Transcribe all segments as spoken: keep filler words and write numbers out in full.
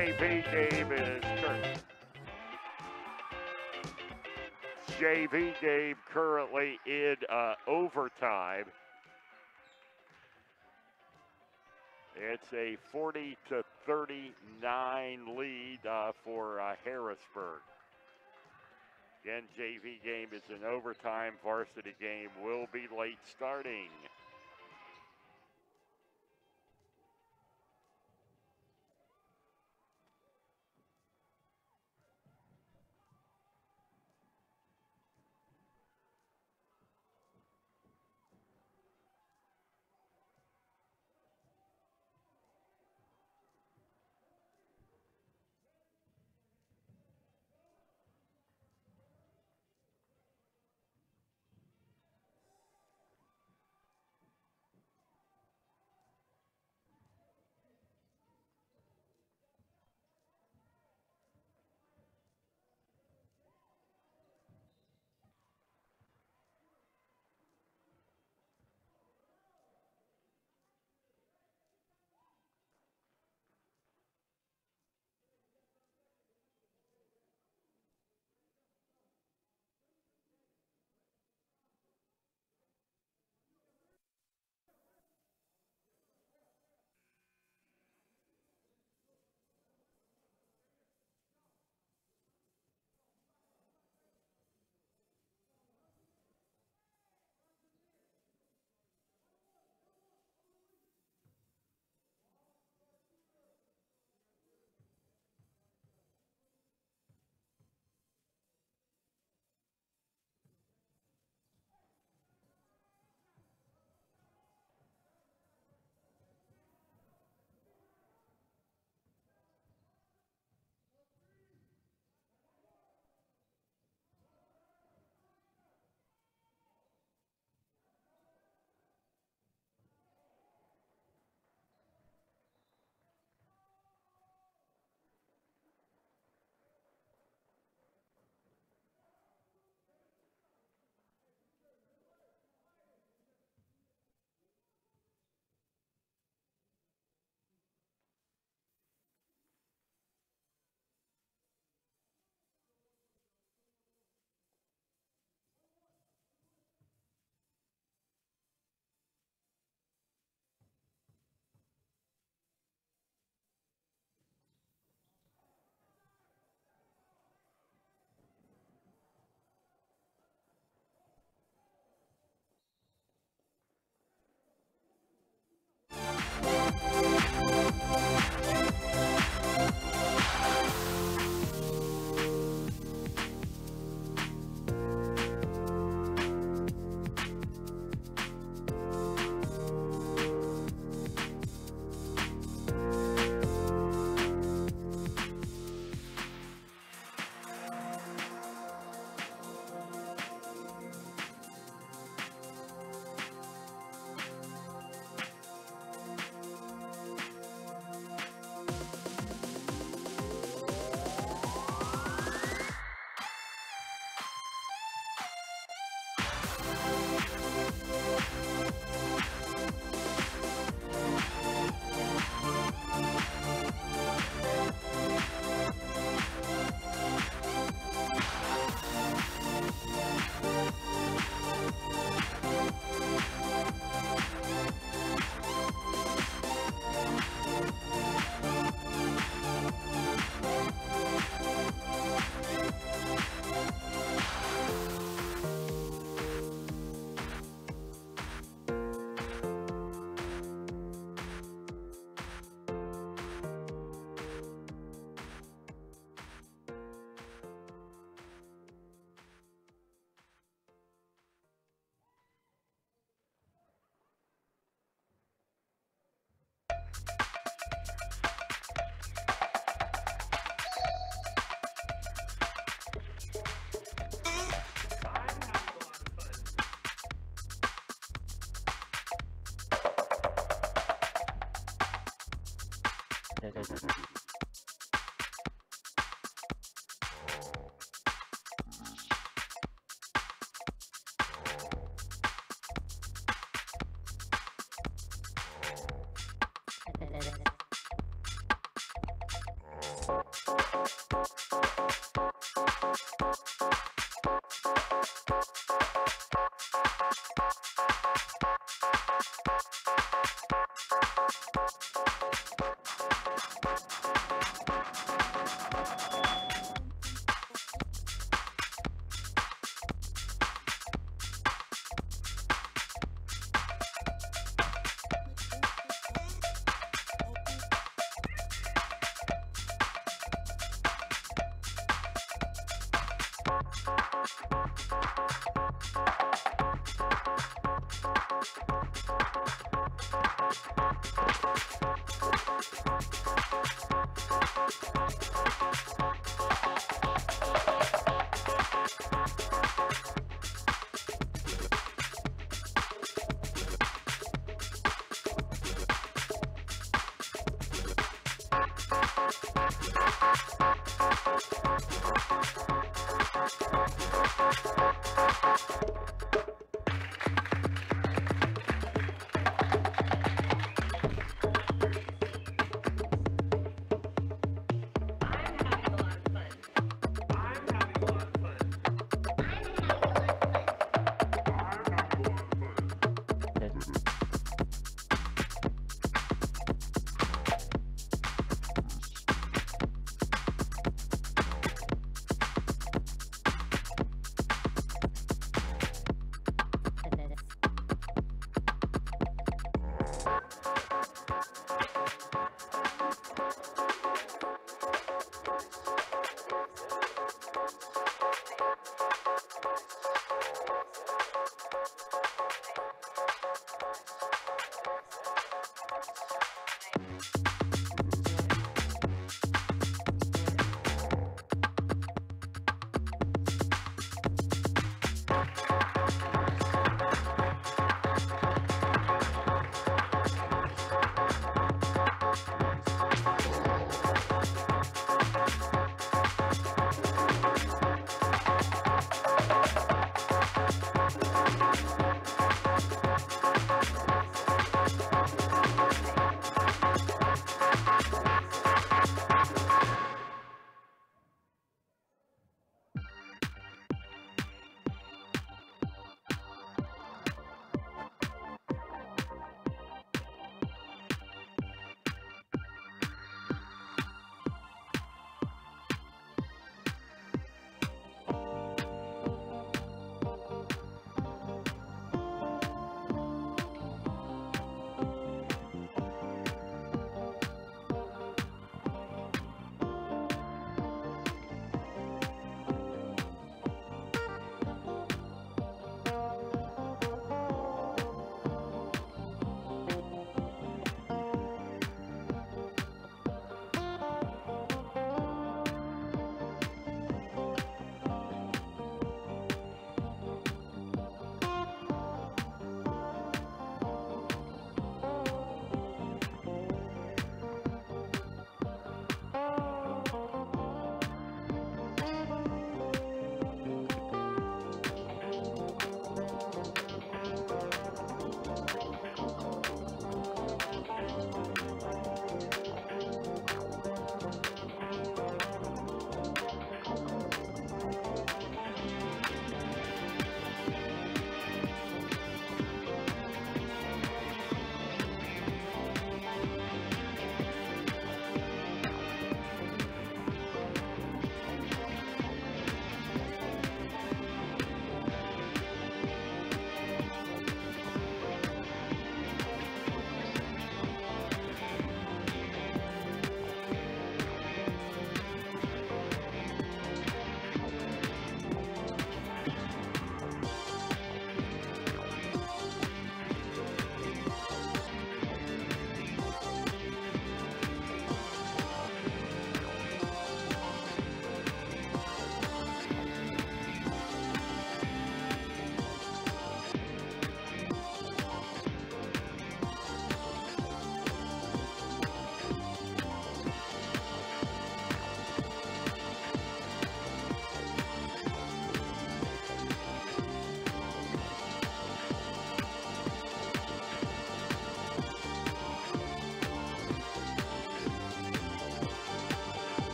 J V game is cur- J V game currently in uh, overtime. It's a forty to thirty-nine lead uh, for uh, Harrisburg. Again, J V game is in overtime. Varsity game will be late starting.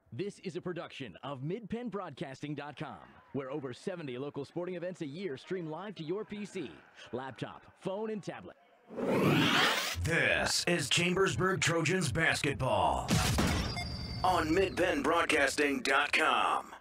This is a production of mid penn broadcasting dot com, where over seventy local sporting events a year stream live to your P C, laptop, phone, and tablet. This is Chambersburg Trojans basketball on mid penn broadcasting dot com.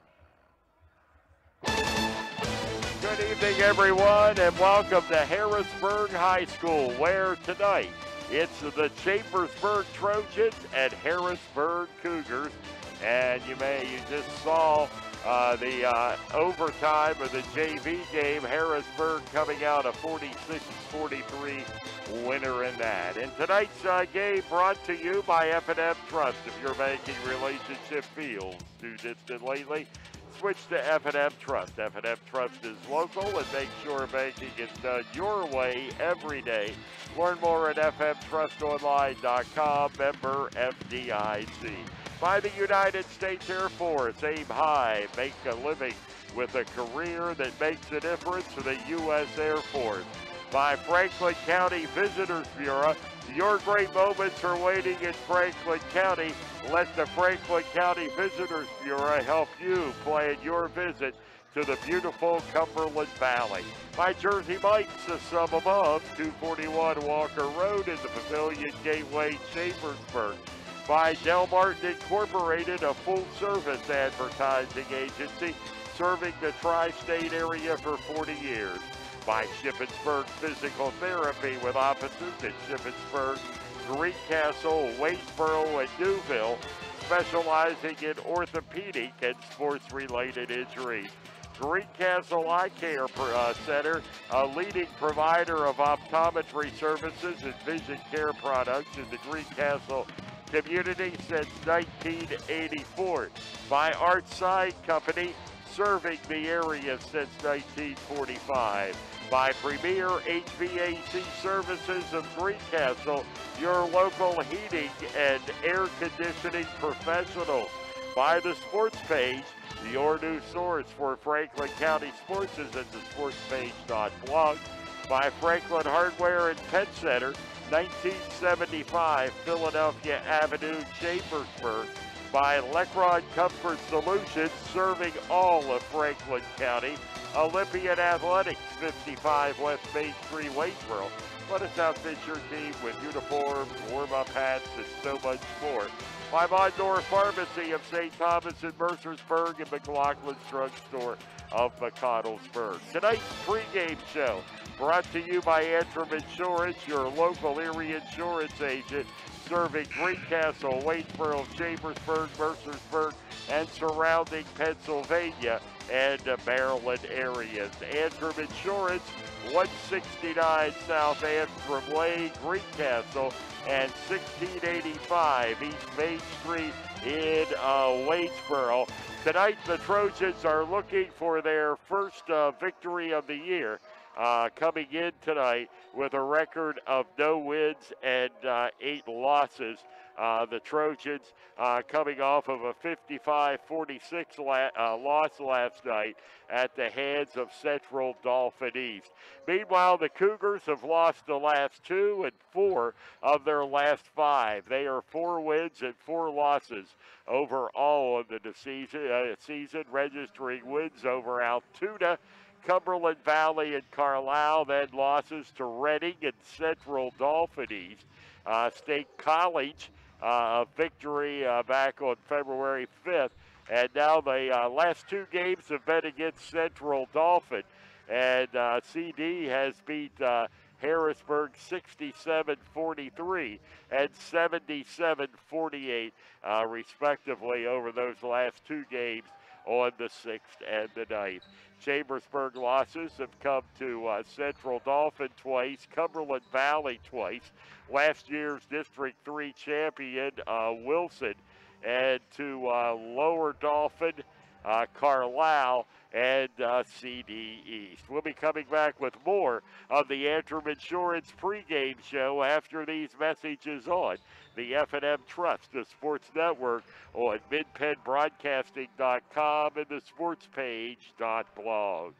Good evening, everyone, and welcome to Harrisburg High School, where tonight it's the Chambersburg Trojans and Harrisburg Cougars. And you may, you just saw uh, the uh, overtime of the J V game, Harrisburg coming out a forty-six forty-three winner in that. And tonight's uh, game brought to you by F and M Trust. If your banking relationship feels too distant lately, switch to F and M Trust. F and M Trust is local and make sure banking is done your way every day. Learn more at f m trust online dot com, member F D I C. By the United States Air Force, aim high, make a living with a career that makes a difference for the U S Air Force. By Franklin County Visitors Bureau, your great moments are waiting in Franklin County. Let the Franklin County Visitors Bureau help you plan your visit to the beautiful Cumberland Valley. By Jersey Mike's, a sum above, two forty-one Walker Road in the Pavilion Gateway, Chambersburg. By Del Martin Incorporated, a full-service advertising agency serving the tri-state area for forty years. By Shippensburg Physical Therapy, with offices in Shippensburg, Greencastle, Wadesboro, and Newville, specializing in orthopedic and sports-related injuries. Greencastle Eye Care uh, Center, a leading provider of optometry services and vision care products in the Greencastle community since nineteen eighty-four. By Art Sign Company, serving the area since nineteen forty-five. By Premier H V A C Services of Greencastle, your local heating and air conditioning professionals. By the Sports Page, your new source for Franklin County sports is at the sports page dot blog. By Franklin Hardware and Pet Center, nineteen seventy-five Philadelphia Avenue, Chambersburg. By Lecron Comfort Solutions, serving all of Franklin County. Olympian Athletics, fifty-five West Main Street, Wadesboro. Let us outfit your team with uniforms, warm-up hats, and so much more. By Mondor Pharmacy of Saint Thomas in Mercersburg and McLaughlin's Drugstore of McConnellsburg. Tonight's pregame show brought to you by Antrim Insurance, your local area insurance agent, serving Greencastle, Wadesboro, Chambersburg, Mercersburg, and surrounding Pennsylvania and uh, Maryland areas. Antrim Insurance, one sixty-nine South Antrim Way, Greencastle, and sixteen eighty-five East Main Street in uh, Wadesboro. Tonight, the Trojans are looking for their first uh, victory of the year, uh, coming in tonight with a record of no wins and uh, eight losses. Uh, the Trojans uh, coming off of a fifty-five forty-six la- uh, loss last night at the hands of Central Dauphin East. Meanwhile, the Cougars have lost the last two and four of their last five. They are four wins and four losses over all of the season, uh, season registering wins over Altoona, Cumberland Valley, and Carlisle, then losses to Reading and Central Dauphin East. Uh, State College, uh, a victory uh, back on February fifth. And now the uh, last two games have been against Central Dauphin. And uh, C D has beat uh, Harrisburg sixty-seven forty-three and seventy-seven forty-eight, uh, respectively, over those last two games on the sixth and the ninth. Chambersburg losses have come to uh, Central Dauphin twice, Cumberland Valley twice, last year's District three champion uh, Wilson, and to uh, Lower Dauphin, uh, Carlisle, and uh, C D East. We'll be coming back with more of the Antrim Insurance pregame show after these messages on the F and M Trust, the Sports Network, on mid penn broadcasting dot com and the sports page dot blog.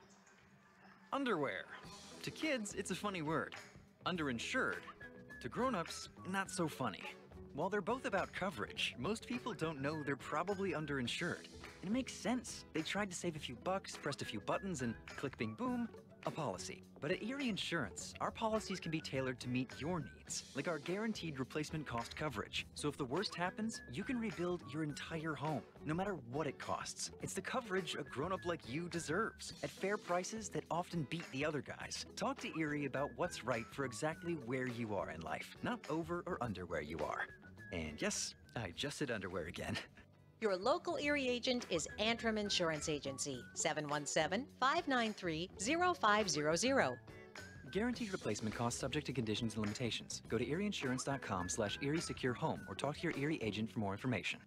Underwear. To kids, it's a funny word. Underinsured. To grown-ups, not so funny. While they're both about coverage, most people don't know they're probably underinsured. And it makes sense. They tried to save a few bucks, pressed a few buttons, and click, bing, boom, a policy. But at Erie Insurance, our policies can be tailored to meet your needs, like our guaranteed replacement cost coverage. So if the worst happens, you can rebuild your entire home, no matter what it costs. It's the coverage a grown-up like you deserves, at fair prices that often beat the other guys. Talk to Erie about what's right for exactly where you are in life, not over or under where you are. And yes, I just said underwear again. Your local Erie agent is Antrim Insurance Agency, seven one seven, five nine three, zero five zero zero. Guaranteed replacement costs subject to conditions and limitations. Go to erie insurance dot com slash Erie Secure Home or talk to your Erie agent for more information.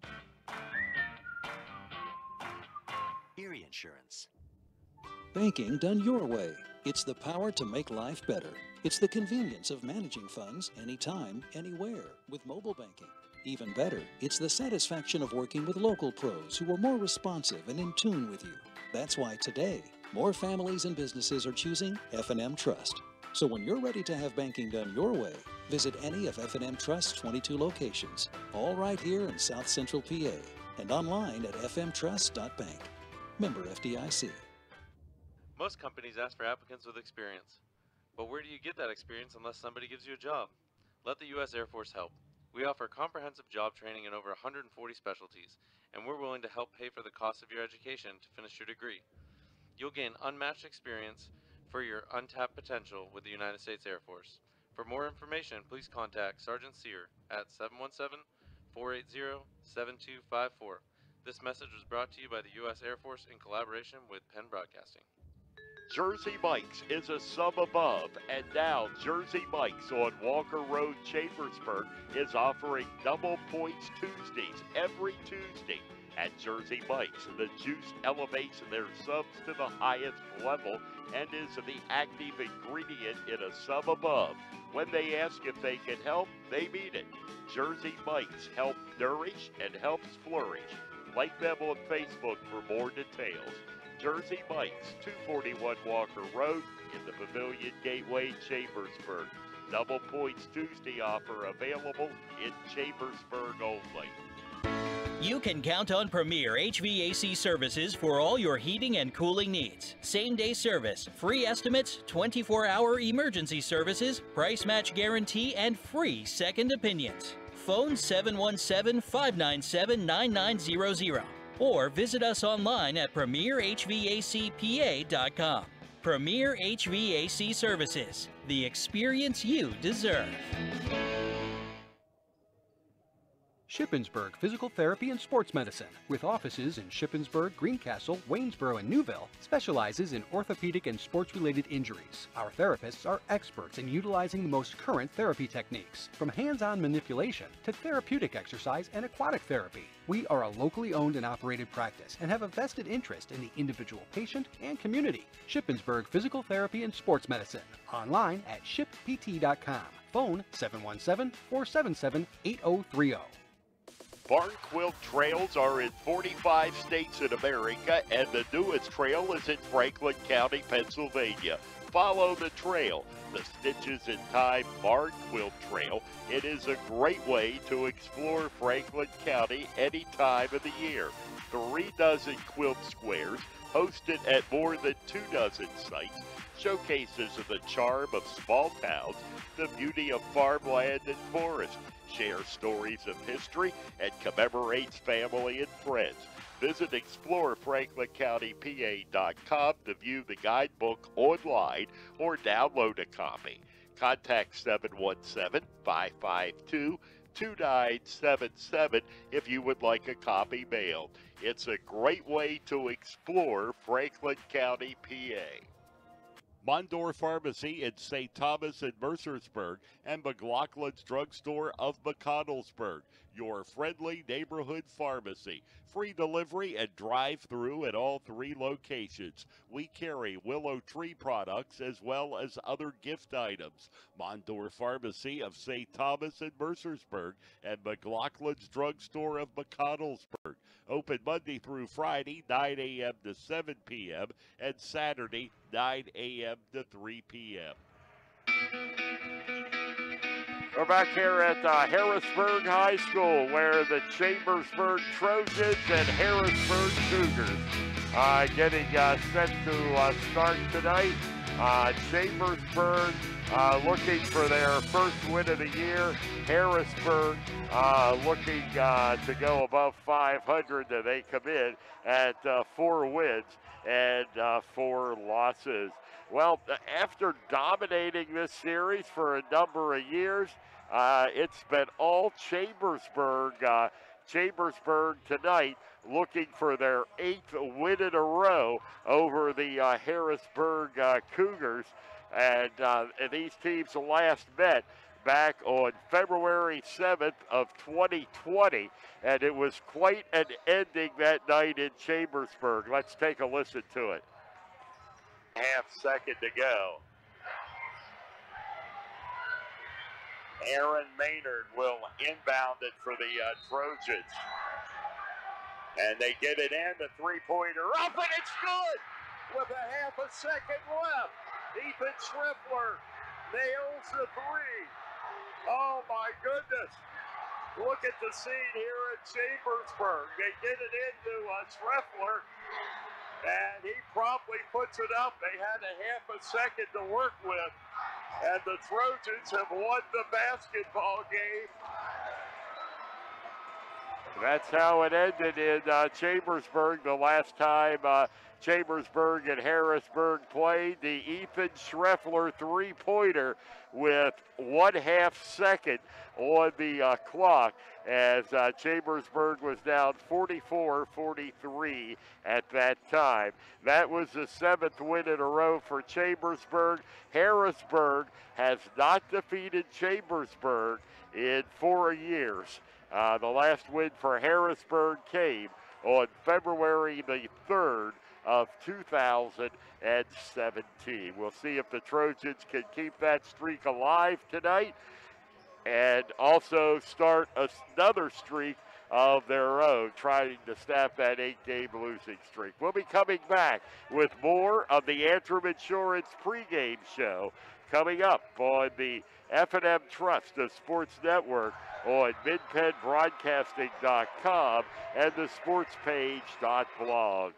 Erie Insurance. Banking done your way. It's the power to make life better. It's the convenience of managing funds anytime, anywhere with mobile banking. Even better, it's the satisfaction of working with local pros who are more responsive and in tune with you. That's why today, more families and businesses are choosing F and M Trust. So when you're ready to have banking done your way, visit any of F and M Trust's twenty-two locations, all right here in South Central P A, and online at f m trust dot bank. Member F D I C. Most companies ask for applicants with experience. But where do you get that experience unless somebody gives you a job? Let the U S Air Force help. We offer comprehensive job training in over one hundred forty specialties, and we're willing to help pay for the cost of your education to finish your degree. You'll gain unmatched experience for your untapped potential with the United States Air Force. For more information, please contact Sergeant Sear at seven one seven, four eight zero, seven two five four. This message was brought to you by the U S Air Force in collaboration with Penn Broadcasting. Jersey Mike's is a sub above, and now Jersey Mike's on Walker Road, Chambersburg is offering double points Tuesdays every Tuesday. At Jersey Mike's, the juice elevates their subs to the highest level and is the active ingredient in a sub above. When they ask if they can help, they mean it. Jersey Mike's help nourish and helps flourish. Like them on Facebook for more details. Jersey Mike's, two forty-one Walker Road in the Pavilion Gateway, Chambersburg. Double Points Tuesday offer available in Chambersburg only. You can count on Premier H V A C services for all your heating and cooling needs. Same-day service, free estimates, twenty-four hour emergency services, price match guarantee, and free second opinions. Phone seven one seven, five nine seven, nine nine zero zero or visit us online at premier h v a c p a dot com. Premier H V A C Services, the experience you deserve. Shippensburg Physical Therapy and Sports Medicine, with offices in Shippensburg, Greencastle, Waynesboro, and Newville, specializes in orthopedic and sports-related injuries. Our therapists are experts in utilizing the most current therapy techniques, from hands-on manipulation to therapeutic exercise and aquatic therapy. We are a locally owned and operated practice and have a vested interest in the individual patient and community. Shippensburg Physical Therapy and Sports Medicine, online at ship p t dot com. Phone seven one seven, four seven seven, eight zero three zero. Barn Quilt Trails are in forty-five states in America, and the newest trail is in Franklin County, Pennsylvania. Follow the trail, the Stitches in Time Barn Quilt Trail. It is a great way to explore Franklin County any time of the year. Three dozen quilt squares, hosted at more than two dozen sites, showcases of the charm of small towns, the beauty of farmland and forest, share stories of history, and commemorates family and friends. Visit explore franklin county p a dot com to view the guidebook online or download a copy. Contact seven one seven, five five two, two nine seven seven if you would like a copy mailed. It's a great way to explore Franklin County, P A. Mondor Pharmacy in Saint Thomas and Mercersburg, and McLaughlin's Drugstore of McConnellsburg, your friendly neighborhood pharmacy. Free delivery and drive-through at all three locations. We carry Willow Tree products as well as other gift items. Mondor Pharmacy of Saint Thomas and Mercersburg, and McLaughlin's Drugstore of McConnellsburg. Open Monday through Friday, nine a m to seven p m, and Saturday, nine a m to three p m We're back here at uh, Harrisburg High School, where the Chambersburg Trojans and Harrisburg Cougars uh, getting uh, set to uh, start tonight. Uh, Chambersburg uh, looking for their first win of the year. Harrisburg uh, looking uh, to go above five hundred. They come in at uh, four wins and uh, four losses. Well, after dominating this series for a number of years, uh, it's been all Chambersburg. Uh, Chambersburg tonight looking for their eighth win in a row over the uh, Harrisburg uh, Cougars. And, uh, and these teams last met back on February seventh of twenty twenty. And it was quite an ending that night in Chambersburg. Let's take a listen to it. Half second to go. Aaron Maynard will inbound it for the uh, Trojans. And they get it in, the three-pointer up, and it's good! With a half a second left, Ethan Schriffler nails the three. Oh my goodness. Look at the scene here at Chambersburg. They get it into uh, Schriffler, and he promptly puts it up. They had a half a second to work with, and the Trojans have won the basketball game. That's how it ended in uh, Chambersburg the last time uh, Chambersburg and Harrisburg played. The Ethan Schriffler three-pointer with one half second on the uh, clock, as uh, Chambersburg was down forty-four forty-three at that time. That was the seventh win in a row for Chambersburg. Harrisburg has not defeated Chambersburg in four years. Uh, the last win for Harrisburg came on February the third of two thousand seventeen. We'll see if the Trojans can keep that streak alive tonight and also start another streak of their own, trying to snap that eight-game losing streak. We'll be coming back with more of the Antrim Insurance pregame show coming up on the F and M Trust of Sports Network on mid penn broadcasting dot com and the sportspage dot blog.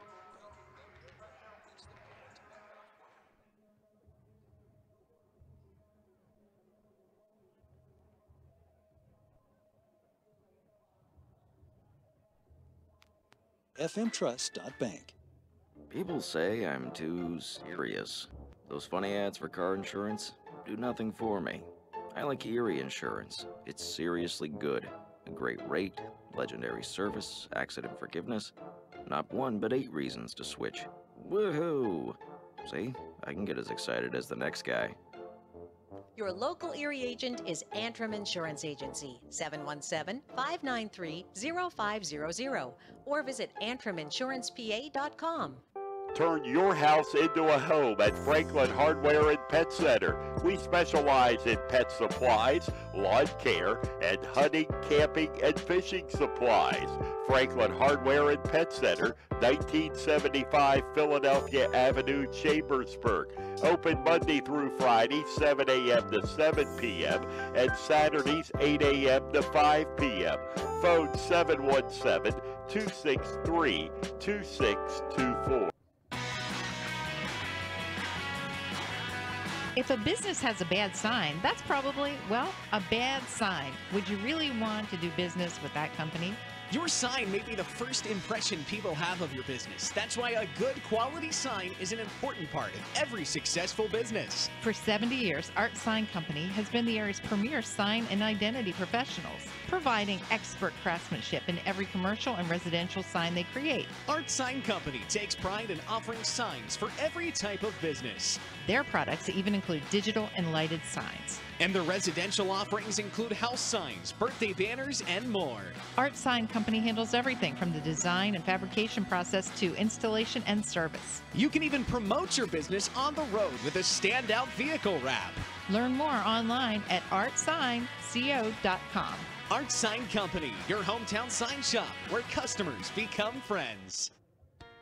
F M Trust dot bank. People say I'm too serious. Those funny ads for car insurance do nothing for me. I like Erie Insurance. It's seriously good. A great rate, legendary service, accident forgiveness. Not one, but eight reasons to switch. Woohoo! See, I can get as excited as the next guy. Your local Erie agent is Antrim Insurance Agency, seven one seven, five nine three, zero five zero zero, or visit antrim insurance p a dot com. Turn your house into a home at Franklin Hardware and Pet Center. We specialize in pet supplies, lawn care, and hunting, camping, and fishing supplies. Franklin Hardware and Pet Center, nineteen seventy-five Philadelphia Avenue, Chambersburg. Open Monday through Friday, seven a m to seven p m and Saturdays, eight a m to five p m Phone seven one seven, two six three, two six two four. If a business has a bad sign, that's probably, well, a bad sign. Would you really want to do business with that company? Your sign may be the first impression people have of your business. That's why a good quality sign is an important part of every successful business. For seventy years, Art Sign Company has been the area's premier sign and identity professionals, providing expert craftsmanship in every commercial and residential sign they create. Art Sign Company takes pride in offering signs for every type of business. Their products even include digital and lighted signs. And the residential offerings include house signs, birthday banners, and more. Art Sign Company handles everything from the design and fabrication process to installation and service. You can even promote your business on the road with a standout vehicle wrap. Learn more online at art sign co dot com. Art Sign Company, your hometown sign shop where customers become friends.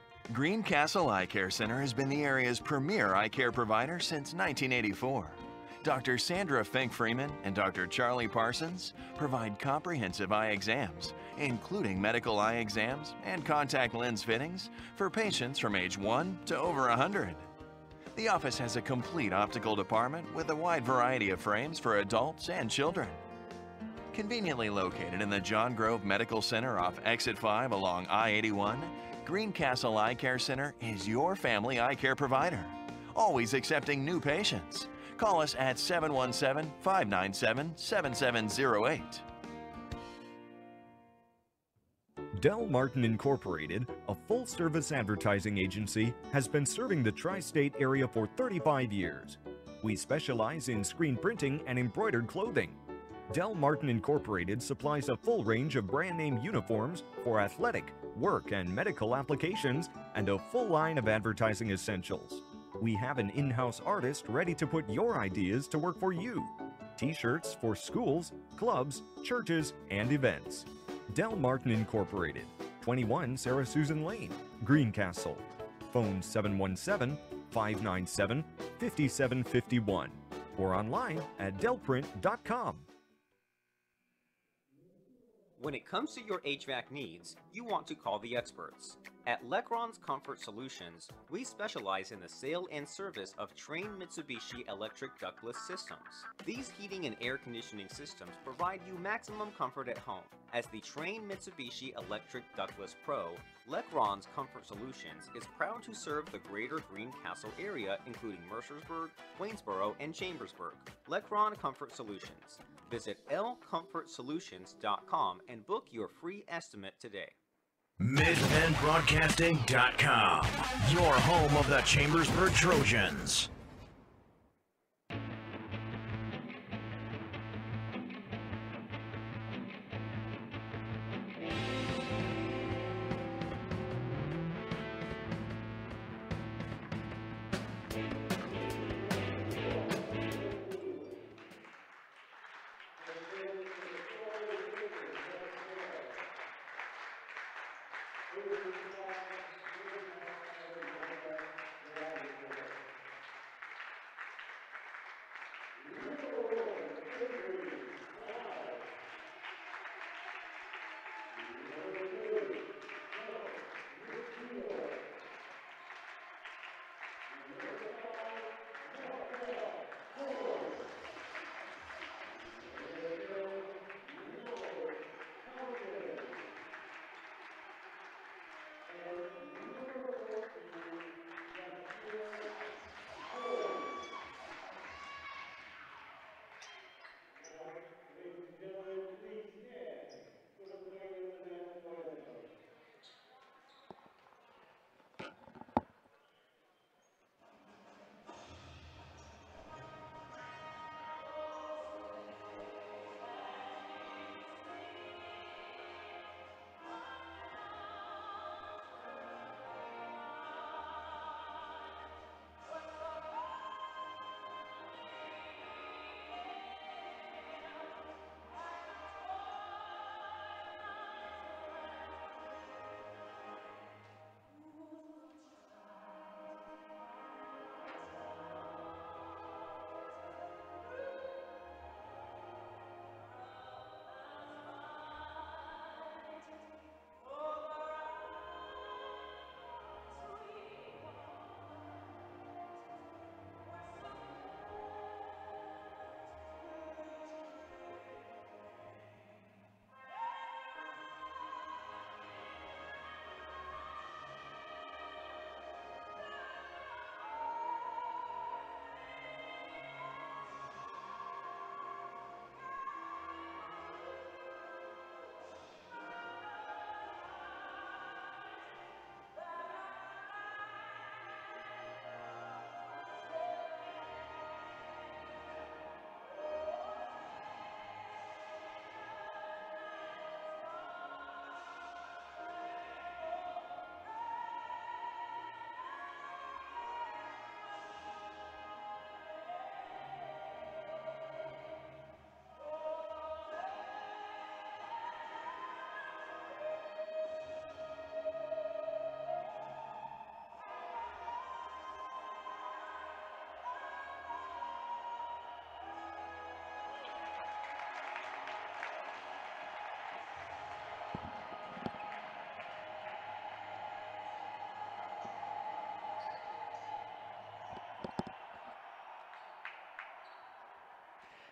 Greencastle Eye Care Center has been the area's premier eye care provider since nineteen eighty-four. Doctor Sandra Fink-Freeman and Doctor Charlie Parsons provide comprehensive eye exams, including medical eye exams and contact lens fittings for patients from age one to over one hundred. The office has a complete optical department with a wide variety of frames for adults and children. Conveniently located in the John Grove Medical Center off Exit five along I eighty-one, Greencastle Eye Care Center is your family eye care provider, always accepting new patients. Call us at seven one seven, five nine seven, seven seven zero eight. Del Martin Incorporated, a full-service advertising agency, has been serving the tri-state area for thirty-five years. We specialize in screen printing and embroidered clothing. Del Martin Incorporated supplies a full range of brand-name uniforms for athletic, work, and medical applications, and a full line of advertising essentials. We have an in-house artist ready to put your ideas to work for you. T-shirts for schools, clubs, churches, and events. Del Martin Incorporated, twenty-one Sarah Susan Lane, Greencastle. Phone seven one seven, five nine seven, five seven five one or online at del print dot com. When it comes to your H V A C needs, you want to call the experts. At Lecron's Comfort Solutions, we specialize in the sale and service of Trane Mitsubishi electric ductless systems. These heating and air conditioning systems provide you maximum comfort at home. As the Trane Mitsubishi Electric Ductless Pro, Lecron's Comfort Solutions is proud to serve the greater Greencastle area, including Mercersburg, Waynesboro, and Chambersburg. Lecron Comfort Solutions. Visit l comfort solutions dot com and book your free estimate today. mid penn broadcasting dot com, your home of the Chambersburg Trojans.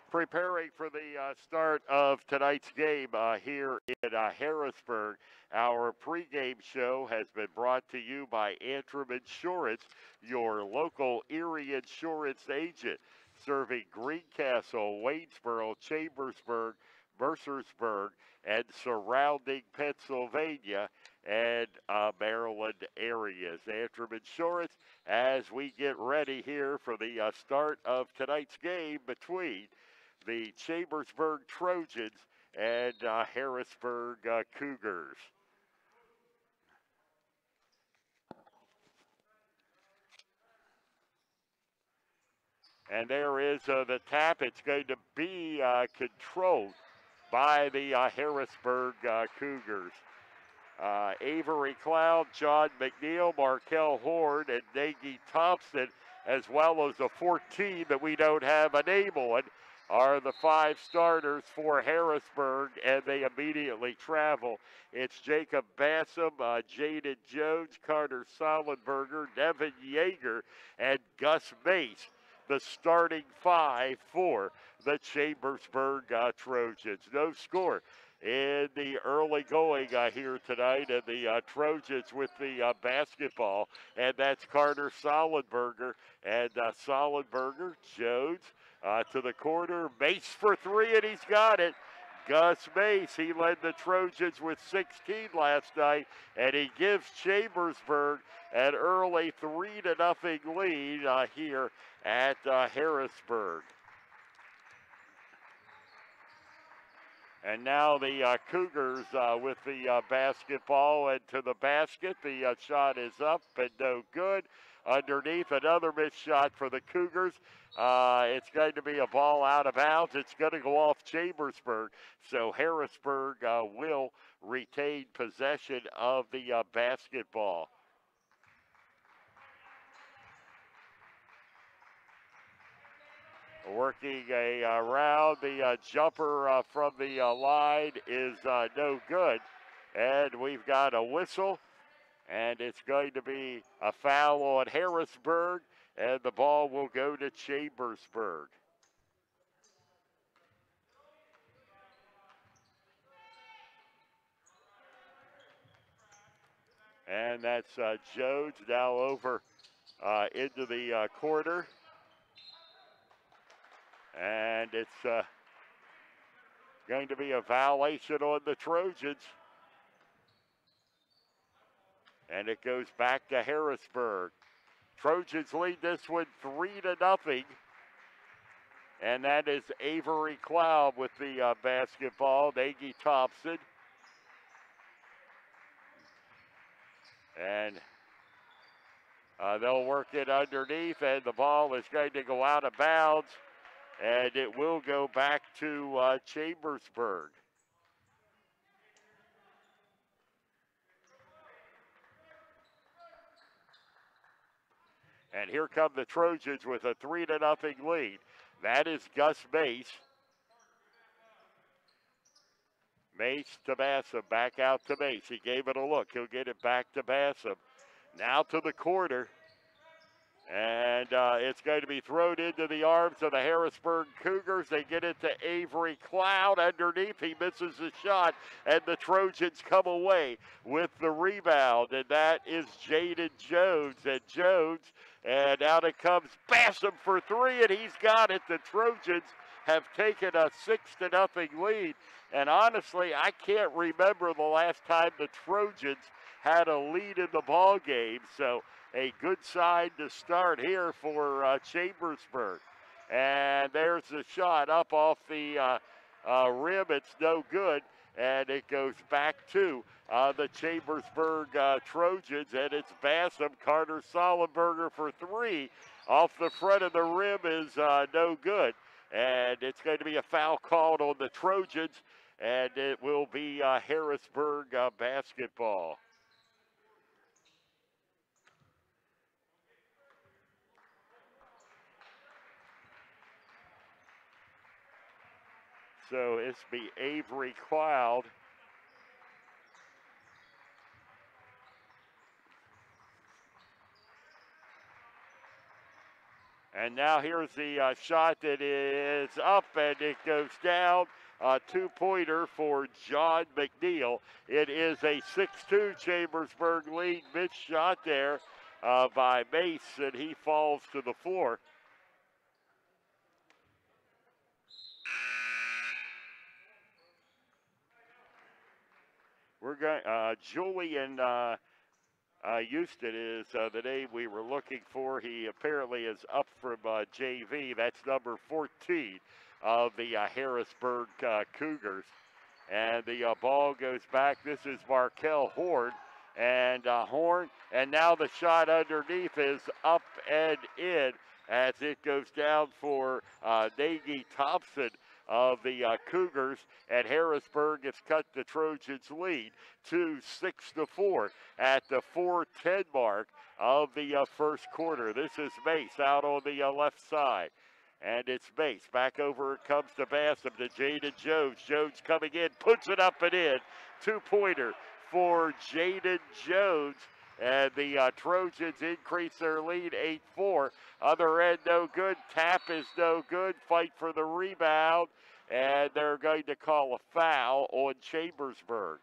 Preparing for the uh, start of tonight's game uh, here in uh, Harrisburg. Our pregame show has been brought to you by Antrim Insurance, your local Erie insurance agent, serving Greencastle, Waynesboro, Chambersburg, Mercersburg, and surrounding Pennsylvania and uh, Maryland areas. Antrim Insurance, as we get ready here for the uh, start of tonight's game between the Chambersburg Trojans and uh, Harrisburg uh, Cougars. And there is uh, the tap. It's going to be uh, controlled by the uh, Harrisburg uh, Cougars. Uh, Avery Cloud, John McNeil, Markel Horn, and Nagy Thompson, as well as the fourteen that we don't have a name on, are the five starters for Harrisburg, and they immediately travel. It's Jacob Bassam, uh, Jaden Jones, Carter Sollenberger, Nevin Yeager, and Gus Mace, the starting five for the Chambersburg uh, Trojans. No score in the early going uh, here tonight, and the uh, Trojans with the uh, basketball, and that's Carter Sollenberger, and uh, Sollenberger, Jones, Uh, to the corner, Mace for three, and he's got it. Gus Mace, he led the Trojans with sixteen last night, and he gives Chambersburg an early three to nothing lead uh, here at uh, Harrisburg. And now the uh, Cougars uh, with the uh, basketball, and to the basket. The uh, shot is up and no good. Underneath, another missed shot for the Cougars. Uh, it's going to be a ball out of bounds. It's going to go off Chambersburg. So Harrisburg uh, will retain possession of the uh, basketball. Working a uh, round, the uh, jumper uh, from the uh, line is uh, no good. And we've got a whistle, and it's going to be a foul on Harrisburg, and the ball will go to Chambersburg. And that's uh, Jones now over uh, into the uh, corner. And it's uh, going to be a violation on the Trojans. And it goes back to Harrisburg. Trojans lead this one three to nothing. And that is Avery Cloud with the uh, basketball. Nagy Thompson. And uh, they'll work it underneath, and the ball is going to go out of bounds. And it will go back to uh, Chambersburg. And here come the Trojans with a three to nothing lead. That is Gus Mace. Mace to Bassam, back out to Mace. He gave it a look. He'll get it back to Bassam. Now to the corner. And uh, it's going to be thrown into the arms of the Harrisburg Cougars. They get it to Avery Cloud underneath. He misses the shot, and the Trojans come away with the rebound. And that is Jaden Jones. And Jones, and out it comes Bassam for three, and he's got it. The Trojans have taken a six to nothing lead. And honestly, I can't remember the last time the Trojans had a lead in the ball game. So a good side to start here for uh, Chambersburg. And there's the shot up off the uh, uh, rim. It's no good. And it goes back to uh, the Chambersburg uh, Trojans. And it's Bassam, Carter Sollenberger for three. Off the front of the rim is uh, no good. And it's going to be a foul called on the Trojans. And it will be uh, Harrisburg uh, basketball. So it's be Avery Cloud. And now here's the uh, shot that is up, and it goes down. A two-pointer for John McNeil. It is a six two Chambersburg lead. Missed shot there uh, by Mace, and he falls to the floor. We're going. Uh, Julian uh, uh, Houston is uh, the name we were looking for. He apparently is up from uh, J V. That's number fourteen of the uh, Harrisburg uh, Cougars. And the uh, ball goes back. This is Markel Horn. And uh, Horn, and now the shot underneath is up and in as it goes down for uh, Nagy Thompson of the uh, Cougars, and Harrisburg has cut the Trojans' lead to six to four at the four ten mark of the uh, first quarter. This is Mace out on the uh, left side. And it's Mace. Back over it comes to Bassam to Jaden Jones. Jones coming in, puts it up and in. Two-pointer for Jaden Jones. And the uh, Trojans increase their lead eight four. Other end no good. Tap is no good. Fight for the rebound. And they're going to call a foul on Chambersburg.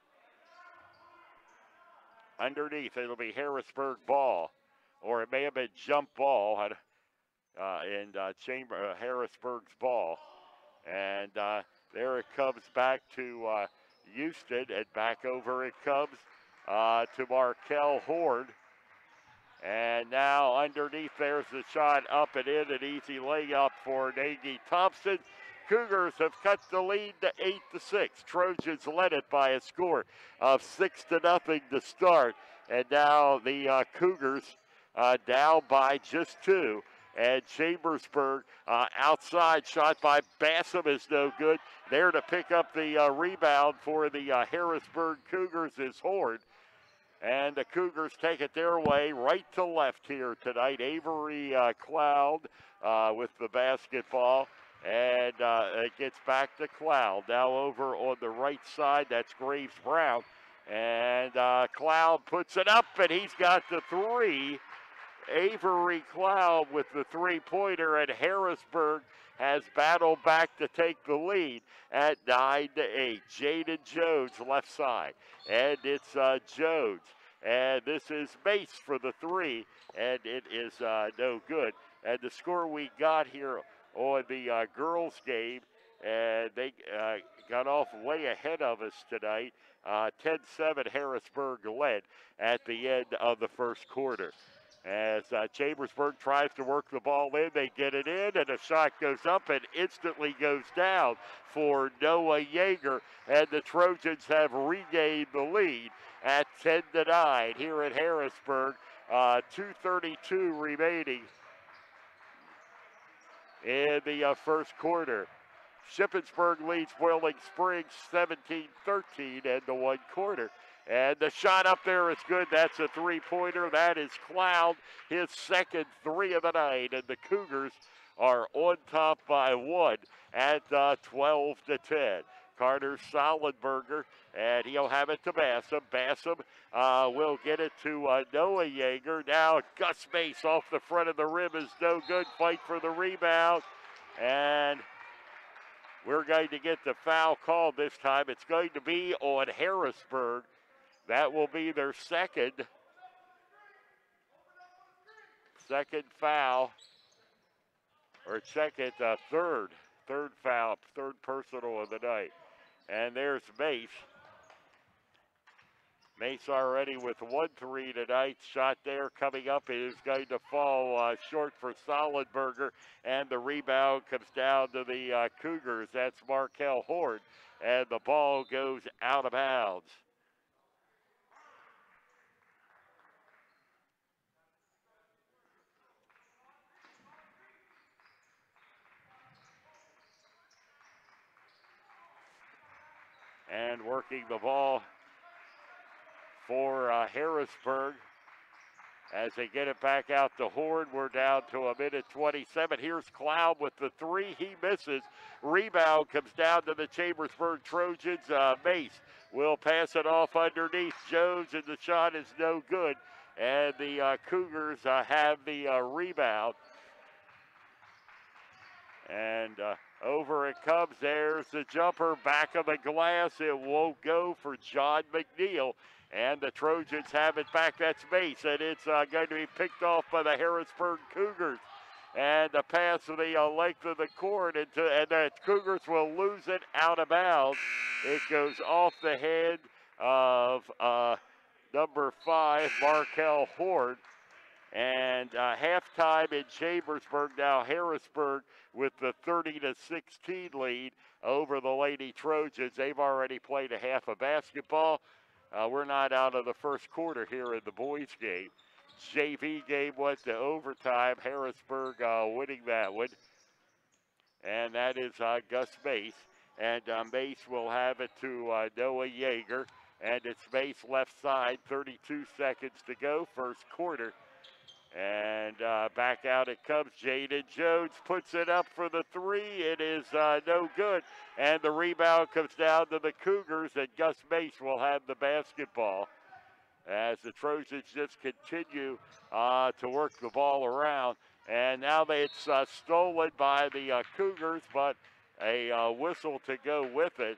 Underneath, it'll be Harrisburg ball. Or it may have been jump ball. Uh, and uh, Chamber uh, Harrisburg's ball, and uh, there it comes back to uh, Houston, and back over it comes uh, to Markel Horn, and now underneath there's the shot up and in, an easy layup for Nagy Thompson. Cougars have cut the lead to eight to six. Trojans led it by a score of six to nothing to start, and now the uh, Cougars uh, down by just two. And Chambersburg uh, outside, shot by Bassam is no good. There to pick up the uh, rebound for the uh, Harrisburg Cougars is Horn. And the Cougars take it their way, right to left here tonight. Avery uh, Cloud uh, with the basketball. And uh, it gets back to Cloud. Now over on the right side, that's Graves Brown. And uh, Cloud puts it up, and he's got the three. Avery Cloud with the three-pointer, and Harrisburg has battled back to take the lead at nine to eight. Jaden Jones left side, and it's uh, Jones. And this is Mace for the three, and it is uh, no good. And the score we got here on the uh, girls' game, and they uh, got off way ahead of us tonight. Uh, ten seven Harrisburg led at the end of the first quarter. As uh, Chambersburg tries to work the ball in, they get it in, and a shot goes up and instantly goes down for Noah Yeager, and the Trojans have regained the lead at ten to nine here at Harrisburg. Uh, two thirty-two remaining in the uh, first quarter. Shippensburg leads Boiling Springs seventeen thirteen in the one quarter. And the shot up there is good. That's a three-pointer. That is Cloud, his second three of the night. And the Cougars are on top by one at uh, twelve to ten. Carter Sollenberger, and he'll have it to Bassam. Bassam uh, will get it to uh, Noah Yeager. Now Gus Mace off the front of the rim is no good. Fight for the rebound. And we're going to get the foul called this time. It's going to be on Harrisburg. That will be their second, second foul, or second, uh, third, third foul, third personal of the night. And there's Mace. Mace already with one three tonight. Shot there coming up is going to fall uh, short for Sollenberger, and the rebound comes down to the uh, Cougars. That's Markel Horn, and the ball goes out of bounds. And working the ball for uh, Harrisburg as they get it back out to Horn. We're down to a minute twenty-seven. Here's Cloud with the three. He misses. Rebound comes down to the Chambersburg Trojans. Uh, Mace will pass it off underneath Jones, and the shot is no good. And the uh, Cougars uh, have the uh, rebound. And uh, over it comes. There's the jumper, back of the glass. It won't go for John McNeil. And the Trojans have it back. That's Mace, and it's uh, going to be picked off by the Harrisburg Cougars. And the pass of the uh, length of the court, into, and the Cougars will lose it out of bounds. It goes off the head of uh, number five, Markel Horde. And uh, halftime in Chambersburg, now Harrisburg with the thirty to sixteen lead over the Lady Trojans. They've already played a half of basketball. Uh, we're not out of the first quarter here in the boys' game. J V game went to overtime. Harrisburg uh, winning that one. And that is uh, Gus Mace. And uh, Mace will have it to uh, Noah Yeager. And it's Mace left side, thirty-two seconds to go, first quarter. And uh, back out it comes. Jaden Jones puts it up for the three. It is uh, no good. And the rebound comes down to the Cougars, and Gus Mace will have the basketball as the Trojans just continue uh, to work the ball around. And now it's uh, stolen by the uh, Cougars, but a uh, whistle to go with it.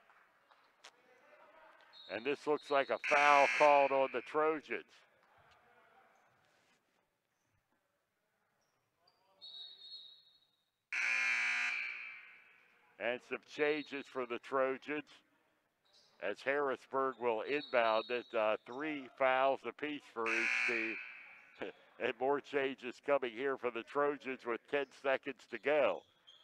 And this looks like a foul called on the Trojans. And some changes for the Trojans as Harrisburg will inbound it. Uh, three fouls apiece for each team. And more changes coming here for the Trojans with ten seconds to go.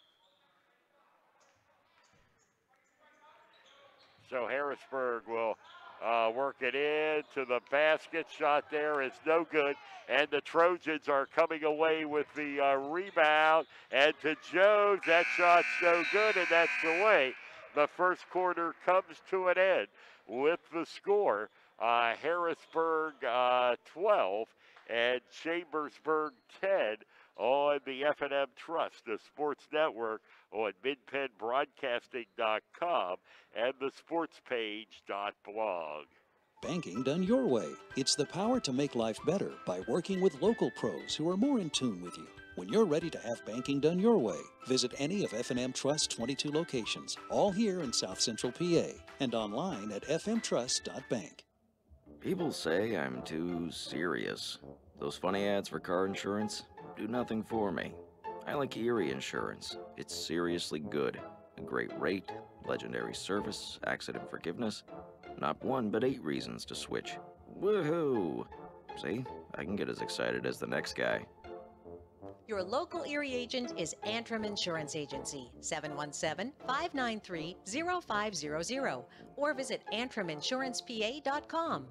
So Harrisburg will uh, work it in to the basket. Shot there is no good. And the Trojans are coming away with the uh, rebound. And to Jones, that shot's no good, and that's away. The first quarter comes to an end with the score. Uh, Harrisburg uh, twelve and Chambersburg ten on the F and M Trust, the sports network on mid penn broadcasting dot com and the sportspage dot blog. Banking done your way. It's the power to make life better by working with local pros who are more in tune with you. When you're ready to have banking done your way, visit any of F and M Trust's twenty-two locations, all here in South Central P A, and online at f m trust dot bank. People say I'm too serious. Those funny ads for car insurance do nothing for me. I like Erie Insurance. It's seriously good. A great rate, legendary service, accident forgiveness. Not one, but eight reasons to switch. Woohoo! See, I can get as excited as the next guy. Your local Erie agent is Antrim Insurance Agency, seven one seven, five nine three, zero five zero zero, or visit antrim insurance p a dot com.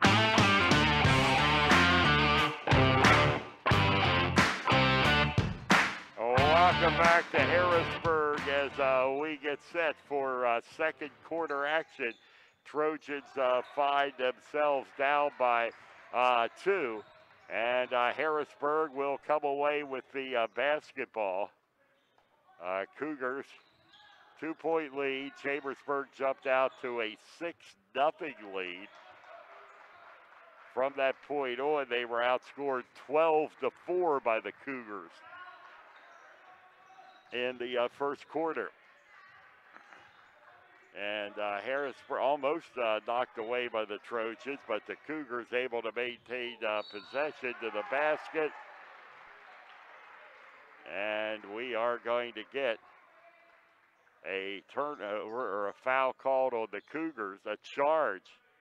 Welcome back to Harrisburg as uh, we get set for uh, second quarter action. Trojans uh, find themselves down by uh, two, and uh, Harrisburg will come away with the uh, basketball. Uh, Cougars, two-point lead. Chambersburg jumped out to a six nothing lead. From that point on, they were outscored twelve to four by the Cougars in the uh, first quarter. And uh, Harrisburg almost uh, knocked away by the Trojans, but the Cougars able to maintain uh, possession to the basket. And we are going to get a turnover or a foul called on the Cougars, a charge.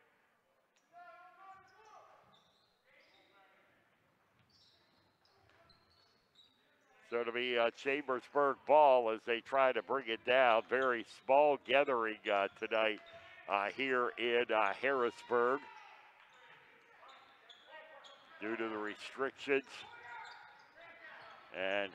So it'll be a Chambersburg ball as they try to bring it down. Very small gathering uh, tonight uh, here in uh, Harrisburg due to the restrictions. And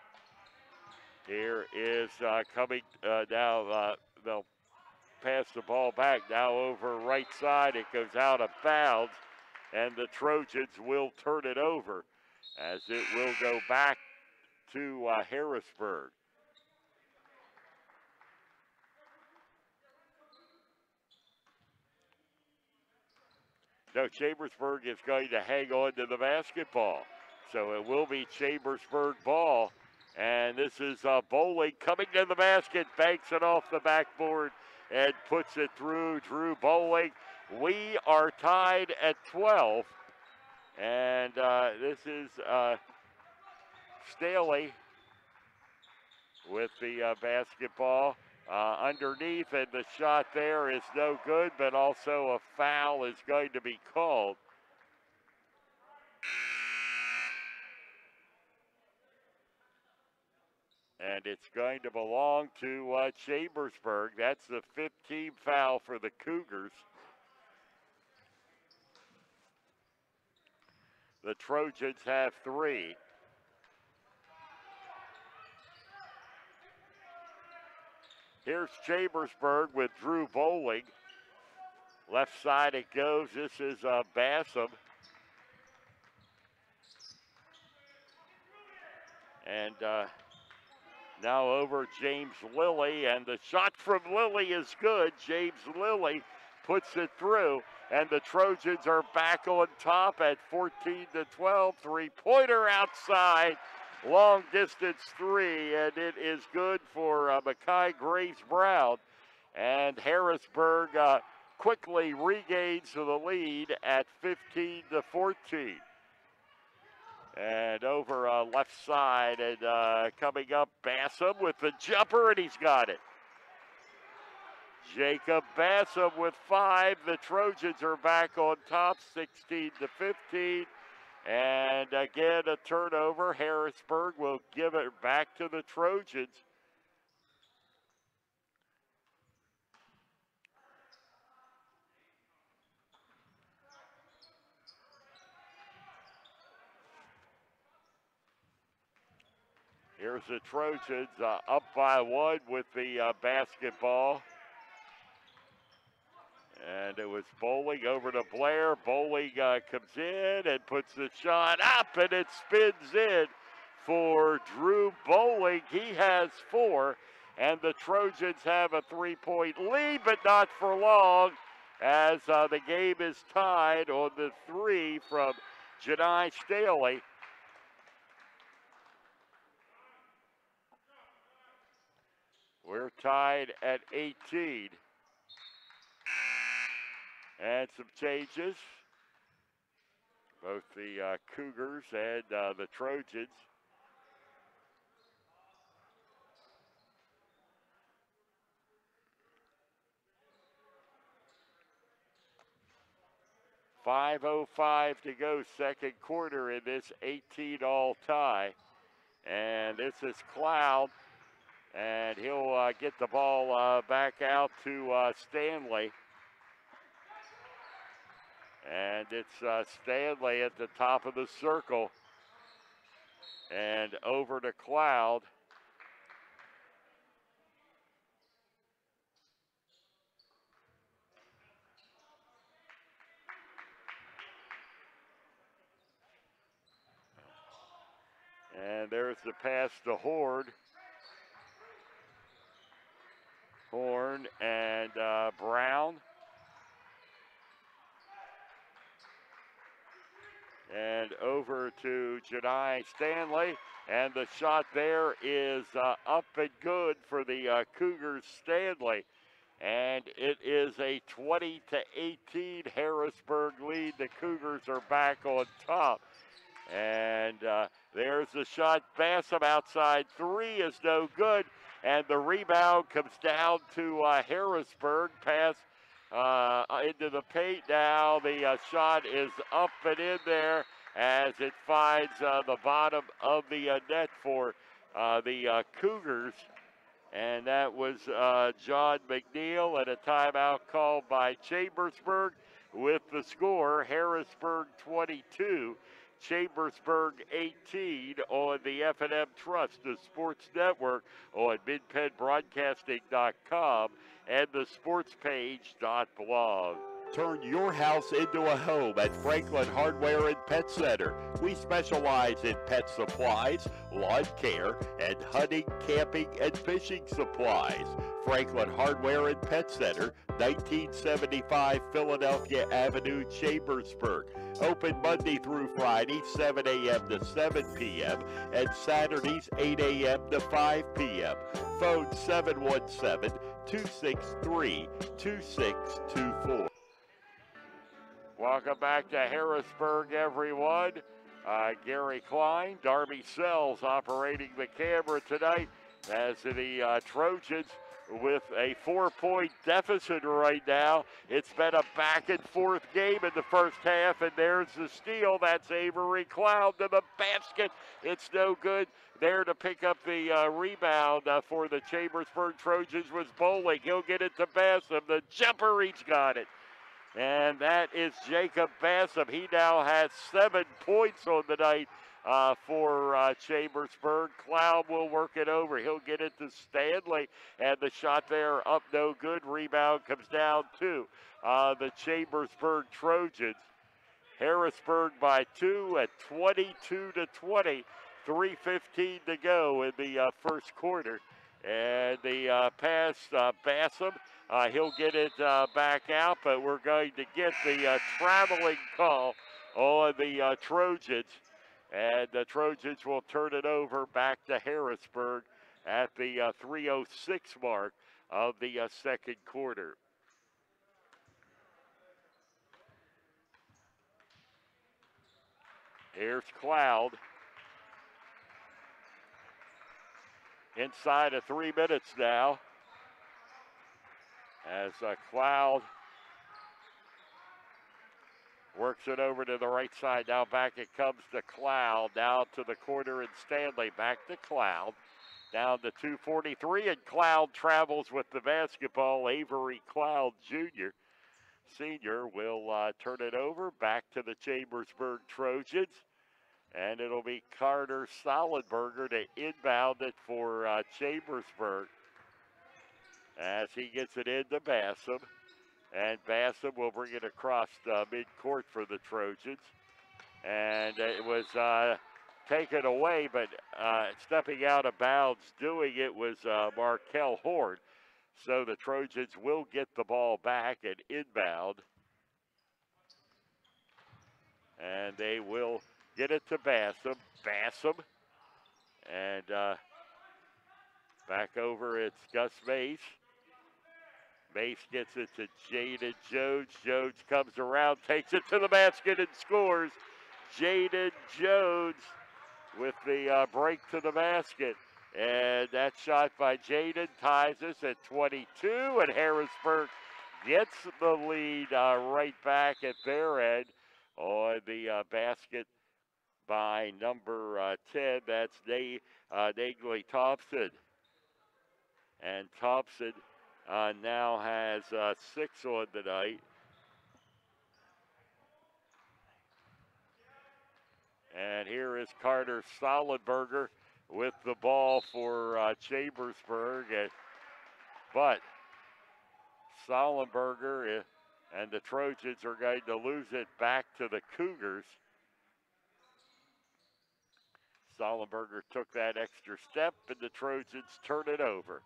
here is uh, coming uh, now. Uh, they'll pass the ball back now over right side. It goes out of bounds, and the Trojans will turn it over as it will go back to uh, Harrisburg. No, Chambersburg is going to hang on to the basketball. So it will be Chambersburg ball And this is uh, Bowling coming to the basket, banks it off the backboard, and puts it through. Drew Bowling. We are tied at twelve. And uh, this is uh, Staley with the uh, basketball. Uh, underneath, and the shot there is no good, but also a foul is going to be called. And it's going to belong to uh, Chambersburg. That's the fifth team foul for the Cougars. The Trojans have three. Here's Chambersburg with Drew Bowling. Left side it goes. This is uh, Bassam. And uh, now over James Lilly. And the shot from Lilly is good. James Lilly puts it through. And the Trojans are back on top at fourteen to twelve. Three-pointer outside. Long distance three, and it is good for uh, Mackay Grace Brown. And Harrisburg uh, quickly regains the lead at fifteen to fourteen. And over uh, left side, and uh, coming up, Bassam with the jumper, and he's got it. Jacob Bassam with five. The Trojans are back on top, sixteen to fifteen. And again, a turnover. Harrisburg will give it back to the Trojans. Here's the Trojans uh, up by one with the uh, basketball. And it was Bowling over to Blair. Bowling uh, comes in and puts the shot up, and it spins in for Drew Bowling. He has four, and the Trojans have a three-point lead, but not for long, as uh, the game is tied on the three from Janai Staley. We're tied at eighteen. And some changes. Both the uh, Cougars and uh, the Trojans. five oh five to go, second quarter in this eighteen all tie. And this is Cloud. And he'll uh, get the ball uh, back out to uh, Stanley. And it's uh, Stanley at the top of the circle. And over to Cloud. And there's the pass to Horn. Horn and uh, Brown. And over to Janai Stanley. And the shot there is uh, up and good for the uh, Cougars. Stanley. And it is a twenty to eighteen Harrisburg lead. The Cougars are back on top. And uh, there's the shot. Bassam outside three is no good. And the rebound comes down to uh, Harrisburg. Pass uh, into the paint now. The uh, shot is up and in there as it finds uh, the bottom of the uh, net for uh, the uh, Cougars. And that was uh, John McNeil, and a timeout called by Chambersburg with the score, Harrisburg twenty-two, Chambersburg eighteen on the F and M Trust, the Sports Network on mid penn broadcasting dot com and the sports page dot blog. Turn your house into a home at Franklin Hardware and Pet Center. We specialize in pet supplies, lawn care, and hunting, camping, and fishing supplies. Franklin Hardware and Pet Center, nineteen seventy-five Philadelphia Avenue, Chambersburg. Open Monday through Friday, seven a.m. to seven p.m. and Saturdays, eight a.m. to five p.m. Phone seven one seven, two six three, two six two four. Welcome back to Harrisburg, everyone. Uh, Gary Klein, Darby Sells operating the camera tonight as the uh, Trojans with a four-point deficit right now. It's been a back-and-forth game in the first half, and there's the steal. That's Avery Cloud to the basket. It's no good. There to pick up the uh, rebound uh, for the Chambersburg Trojans was Bowling. He'll get it to Bassam. The jumper, he's got it. And that is Jacob Bassam. He now has seven points on the night uh, for uh, Chambersburg. Cloud will work it over. He'll get it to Stanley. And the shot there up no good. Rebound comes down to uh, the Chambersburg Trojans. Harrisburg by two at twenty-two to twenty. three fifteen to go in the uh, first quarter. And the uh, pass, uh, Bassam. Uh, he'll get it uh, back out, but we're going to get the uh, traveling call on the uh, Trojans. And the Trojans will turn it over back to Harrisburg at the uh, three oh six mark of the uh, second quarter. Here's Cloud. Inside of three minutes now. As uh, Cloud works it over to the right side. Now back it comes to Cloud. Down to the corner and Stanley. Back to Cloud. Down to two forty-three, and Cloud travels with the basketball. Avery Cloud Junior Senior will uh, turn it over back to the Chambersburg Trojans. And it'll be Carter Sollenberger to inbound it for uh, Chambersburg. As he gets it into Bassam. And Bassam will bring it across uh, midcourt for the Trojans. And it was uh, taken away, but uh, stepping out of bounds doing it was uh, Markel Horn. So the Trojans will get the ball back and inbound. And they will get it to Bassam. Bassam. And uh, back over, it's Gus Mace. Mace gets it to Jaden Jones. Jones comes around, takes it to the basket and scores. Jaden Jones with the uh, break to the basket. And that shot by Jaden ties us at twenty-two. And Harrisburg gets the lead uh, right back at their end on the uh, basket by number uh, ten. That's Nay, uh, Nagley Thompson. And Thompson uh, now has uh, six on the night. And here is Carter Sollenberger with the ball for uh, Chambersburg. And, but Sollenberger and the Trojans are going to lose it back to the Cougars. Sollenberger took that extra step, and the Trojans turn it over.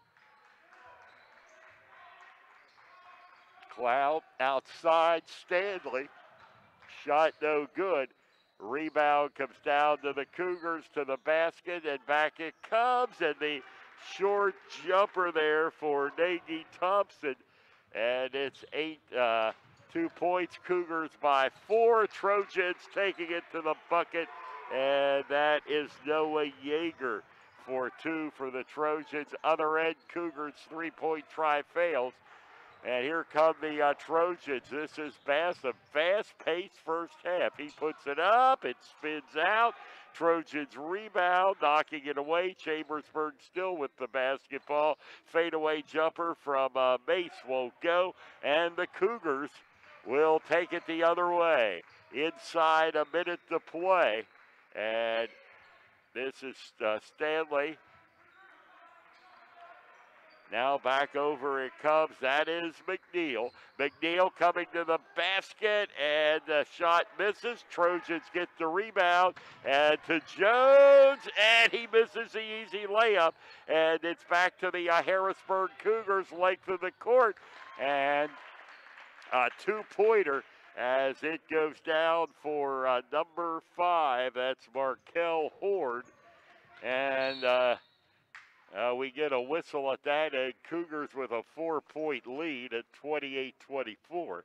Cloud outside, Stanley. Shot no good. Rebound comes down to the Cougars, to the basket, and back it comes. And the short jumper there for Nagy Thompson. And it's eight, uh, two points. Cougars by four. Trojans taking it to the bucket. And that is Noah Yeager for two for the Trojans. Other end, Cougars three-point try fails. And here come the uh, Trojans. This is Bassam. Fast-paced first half. He puts it up. It spins out. Trojans rebound, knocking it away. Chambersburg still with the basketball. Fadeaway jumper from uh, Mace won't go. And the Cougars will take it the other way. Inside a minute to play. And this is uh, Stanley Now back over it comes. That is McNeil. McNeil coming to the basket, and the shot misses. Trojans get the rebound, and to Jones, and he misses the easy layup. And it's back to the uh, Harrisburg Cougars length of the court, and a two-pointer as it goes down for uh, number five. That's Markel Horde, and uh, Uh, we get a whistle at that, and Cougars with a four-point lead at twenty-eight twenty-four.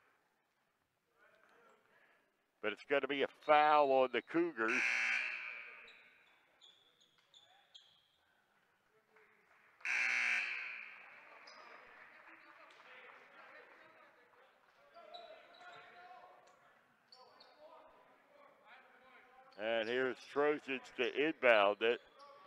But it's going to be a foul on the Cougars. And here's Trojans to inbound it.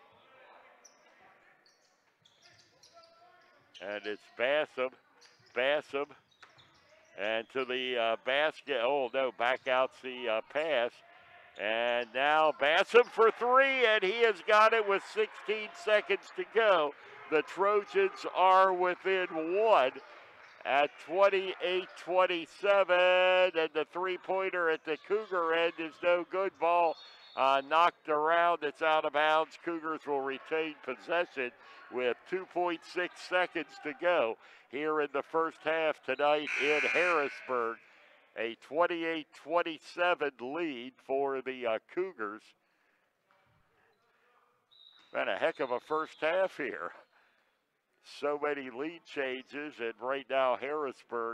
And it's Bassam, Bassam, and to the uh, basket. Oh, no, back out the uh, pass. And now Bassam for three, and he has got it with sixteen seconds to go. The Trojans are within one at twenty-eight twenty-seven, and the three-pointer at the Cougar end is no good. Ball uh, knocked around. It's out of bounds. Cougars will retain possession with two point six seconds to go here in the first half tonight in Harrisburg. A twenty-eight twenty-seven lead for the uh, Cougars. Been a heck of a first half here. So many lead changes, and right now Harrisburg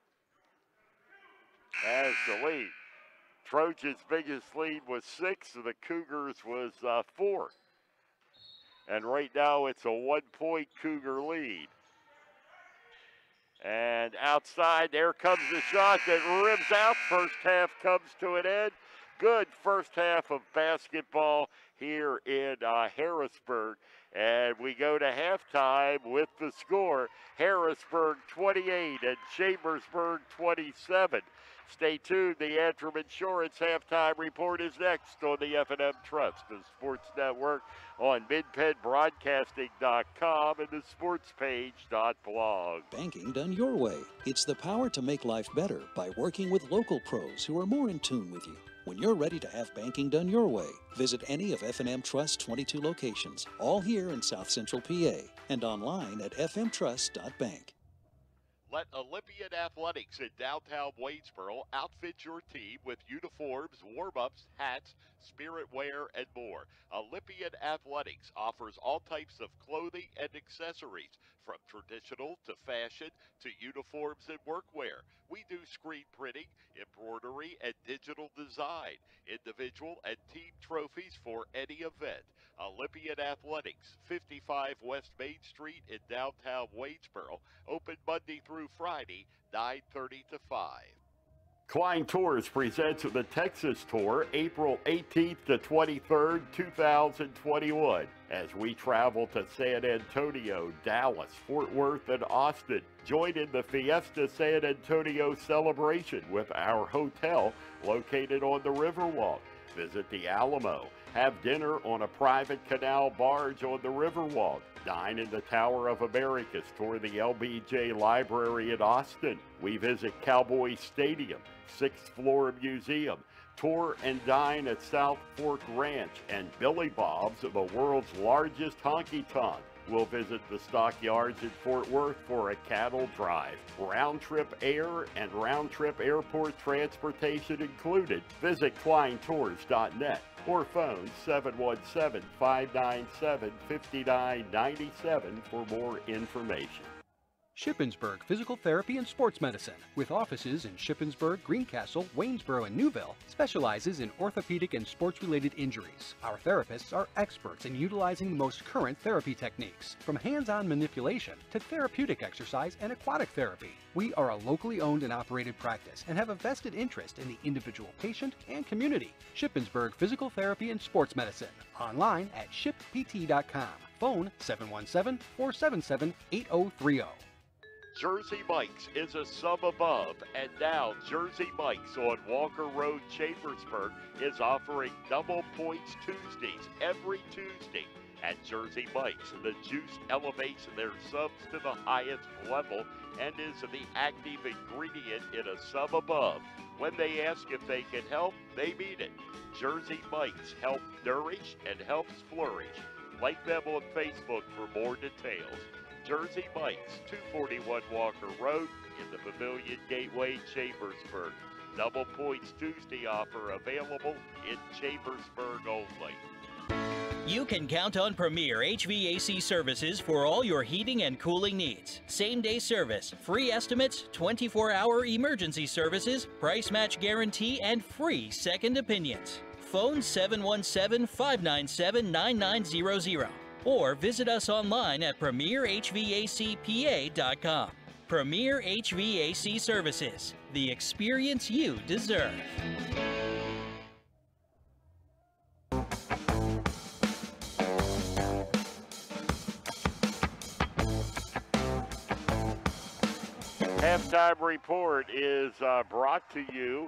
has the lead. Trojans' biggest lead was six, and the Cougars was uh, four. And right now it's a one-point Cougar lead. And outside, there comes the shot that rims out. First half comes to an end. Good first half of basketball here in uh, Harrisburg. And we go to halftime with the score, Harrisburg twenty-eight and Chambersburg twenty-seven. Stay tuned. The Antrim Insurance Halftime Report is next on the F and M Trust, the Sports Network, on mid penn broadcasting dot com and the sports page dot blog. Banking done your way. It's the power to make life better by working with local pros who are more in tune with you. When you're ready to have banking done your way, visit any of F and M Trust's twenty-two locations, all here in South Central P A, and online at f m trust dot bank. Let Olympian Athletics in downtown Waynesboro outfit your team with uniforms, warm-ups, hats, spirit wear, and more. Olympian Athletics offers all types of clothing and accessories, from traditional to fashion to uniforms and workwear. We do screen printing, embroidery, and digital design, individual and team trophies for any event. Olympian Athletics, fifty-five West Main Street in downtown Waynesboro, open Monday through Friday, nine thirty to five. Klein Tours presents the Texas Tour, April eighteenth to twenty-third, two thousand twenty-one. As we travel to San Antonio, Dallas, Fort Worth, and Austin, join in the Fiesta San Antonio celebration with our hotel located on the Riverwalk. Visit the Alamo. Have dinner on a private canal barge on the Riverwalk. Dine in the Tower of Americas toward the L B J Library in Austin. We visit Cowboy Stadium, sixth floor museum. Tour and dine at South Fork Ranch and Billy Bob's, the world's largest honky-tonk. We'll visit the stockyards in Fort Worth for a cattle drive. Round-trip air and round-trip airport transportation included. Visit klein tours dot net or phone seven one seven, five nine seven, five nine nine seven for more information. Shippensburg Physical Therapy and Sports Medicine, with offices in Shippensburg, Greencastle, Waynesboro, and Newville, specializes in orthopedic and sports-related injuries. Our therapists are experts in utilizing the most current therapy techniques, from hands-on manipulation to therapeutic exercise and aquatic therapy. We are a locally owned and operated practice and have a vested interest in the individual patient and community. Shippensburg Physical Therapy and Sports Medicine, online at ship p t dot com. Phone seven one seven, four seven seven, eight zero three zero. Jersey Mike's is a sum above, and now Jersey Mike's on Walker Road, Chambersburg is offering double points Tuesdays every Tuesday. At Jersey Mike's, the juice elevates their subs to the highest level and is the active ingredient in a sub above. When they ask if they can help, they mean it. Jersey Mike's, help nourish and helps flourish. Like them on Facebook for more details. Jersey Mike's, two forty-one Walker Road in the Pavilion Gateway, Chambersburg. Double Points Tuesday offer available in Chambersburg only. You can count on Premier H V A C services for all your heating and cooling needs. Same-day service, free estimates, twenty-four hour emergency services, price match guarantee, and free second opinions. Phone seven one seven, five nine seven, nine nine zero zero or visit us online at premier h v a c p a dot com. Premier H V A C Services, the experience you deserve. Halftime report is uh, brought to you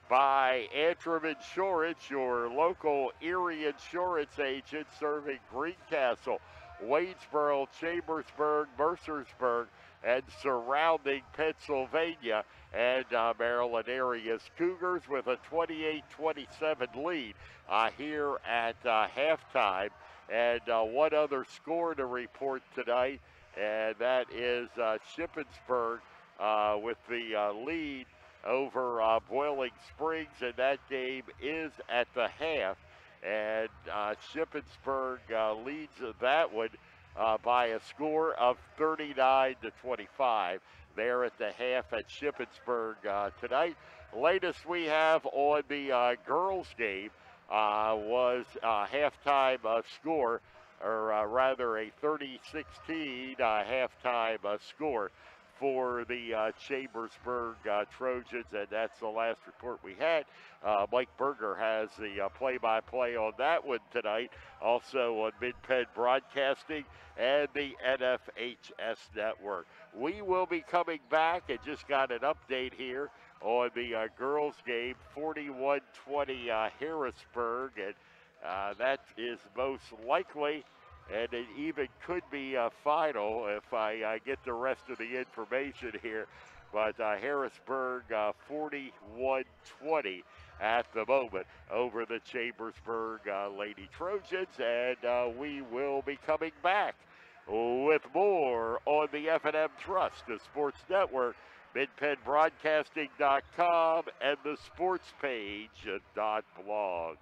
by Antrim Insurance, your local Erie insurance agent serving Greencastle, Waynesboro, Chambersburg, Mercersburg, and surrounding Pennsylvania and uh, Maryland areas. Cougars with a twenty-eight twenty-seven lead uh, here at uh, halftime. And uh, one other score to report tonight, and that is uh, Shippensburg uh, with the uh, lead over uh, Boiling Springs, and that game is at the half. And uh, Shippensburg uh, leads that one uh, by a score of thirty-nine to twenty-five. There at the half at Shippensburg uh, tonight. Latest we have on the uh, girls' game uh, was a halftime uh, score, or uh, rather a thirty sixteen uh, halftime uh, score for the uh, Chambersburg uh, Trojans, and that's the last report we had. Uh, Mike Berger has the uh, play-by-play on that one tonight, also on Mid-Penn Broadcasting and the N F H S Network. We will be coming back and just got an update here on the uh, girls' game, forty-one twenty uh, Harrisburg, and uh, that is most likely, and it even could be a final if I uh, get the rest of the information here. But uh, Harrisburg uh, forty-one twenty at the moment over the Chambersburg uh, Lady Trojans. And uh, we will be coming back with more on the F and M Trust, the Sports Network, mid penn broadcasting dot com, and the sports page dot blog.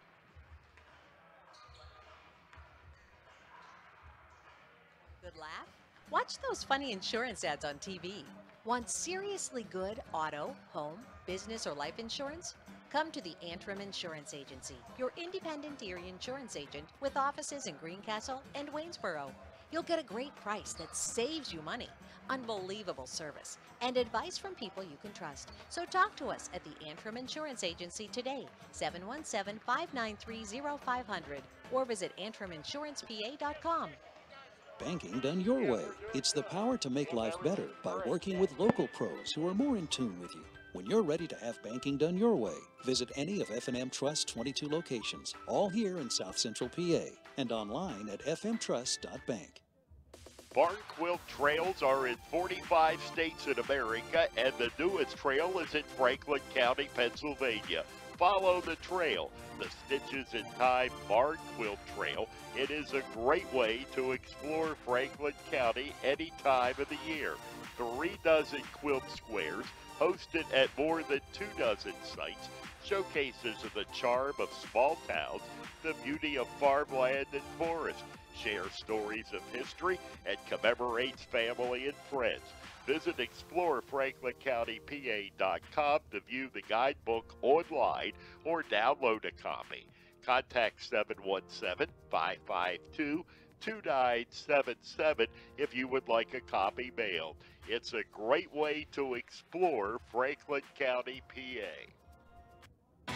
Good laugh? Watch those funny insurance ads on T V. Want seriously good auto, home, business, or life insurance? Come to the Antrim Insurance Agency, your independent Erie insurance agent with offices in Greencastle and Waynesboro. You'll get a great price that saves you money, unbelievable service, and advice from people you can trust. So talk to us at the Antrim Insurance Agency today, seven one seven, five nine three, zero five zero zero, or visit antrim insurance p a dot com. Banking done your way. It's the power to make life better by working with local pros who are more in tune with you. When you're ready to have banking done your way, visit any of F and M Trust's twenty-two locations, all here in South Central P A, and online at f m trust dot bank. Barn Quilt Trails are in forty-five states in America, and the newest trail is in Franklin County, Pennsylvania. Follow the trail, the Stitches in Time Barn Quilt Trail. It is a great way to explore Franklin County any time of the year. Three dozen quilt squares, hosted at more than two dozen sites, showcases of the charm of small towns, the beauty of farmland and forest, share stories of history, and commemorates family and friends. Visit explore franklin county p a dot com to view the guidebook online or download a copy. Contact seven one seven, five five two, two nine seven seven if you would like a copy mailed. It's a great way to explore Franklin County, P A.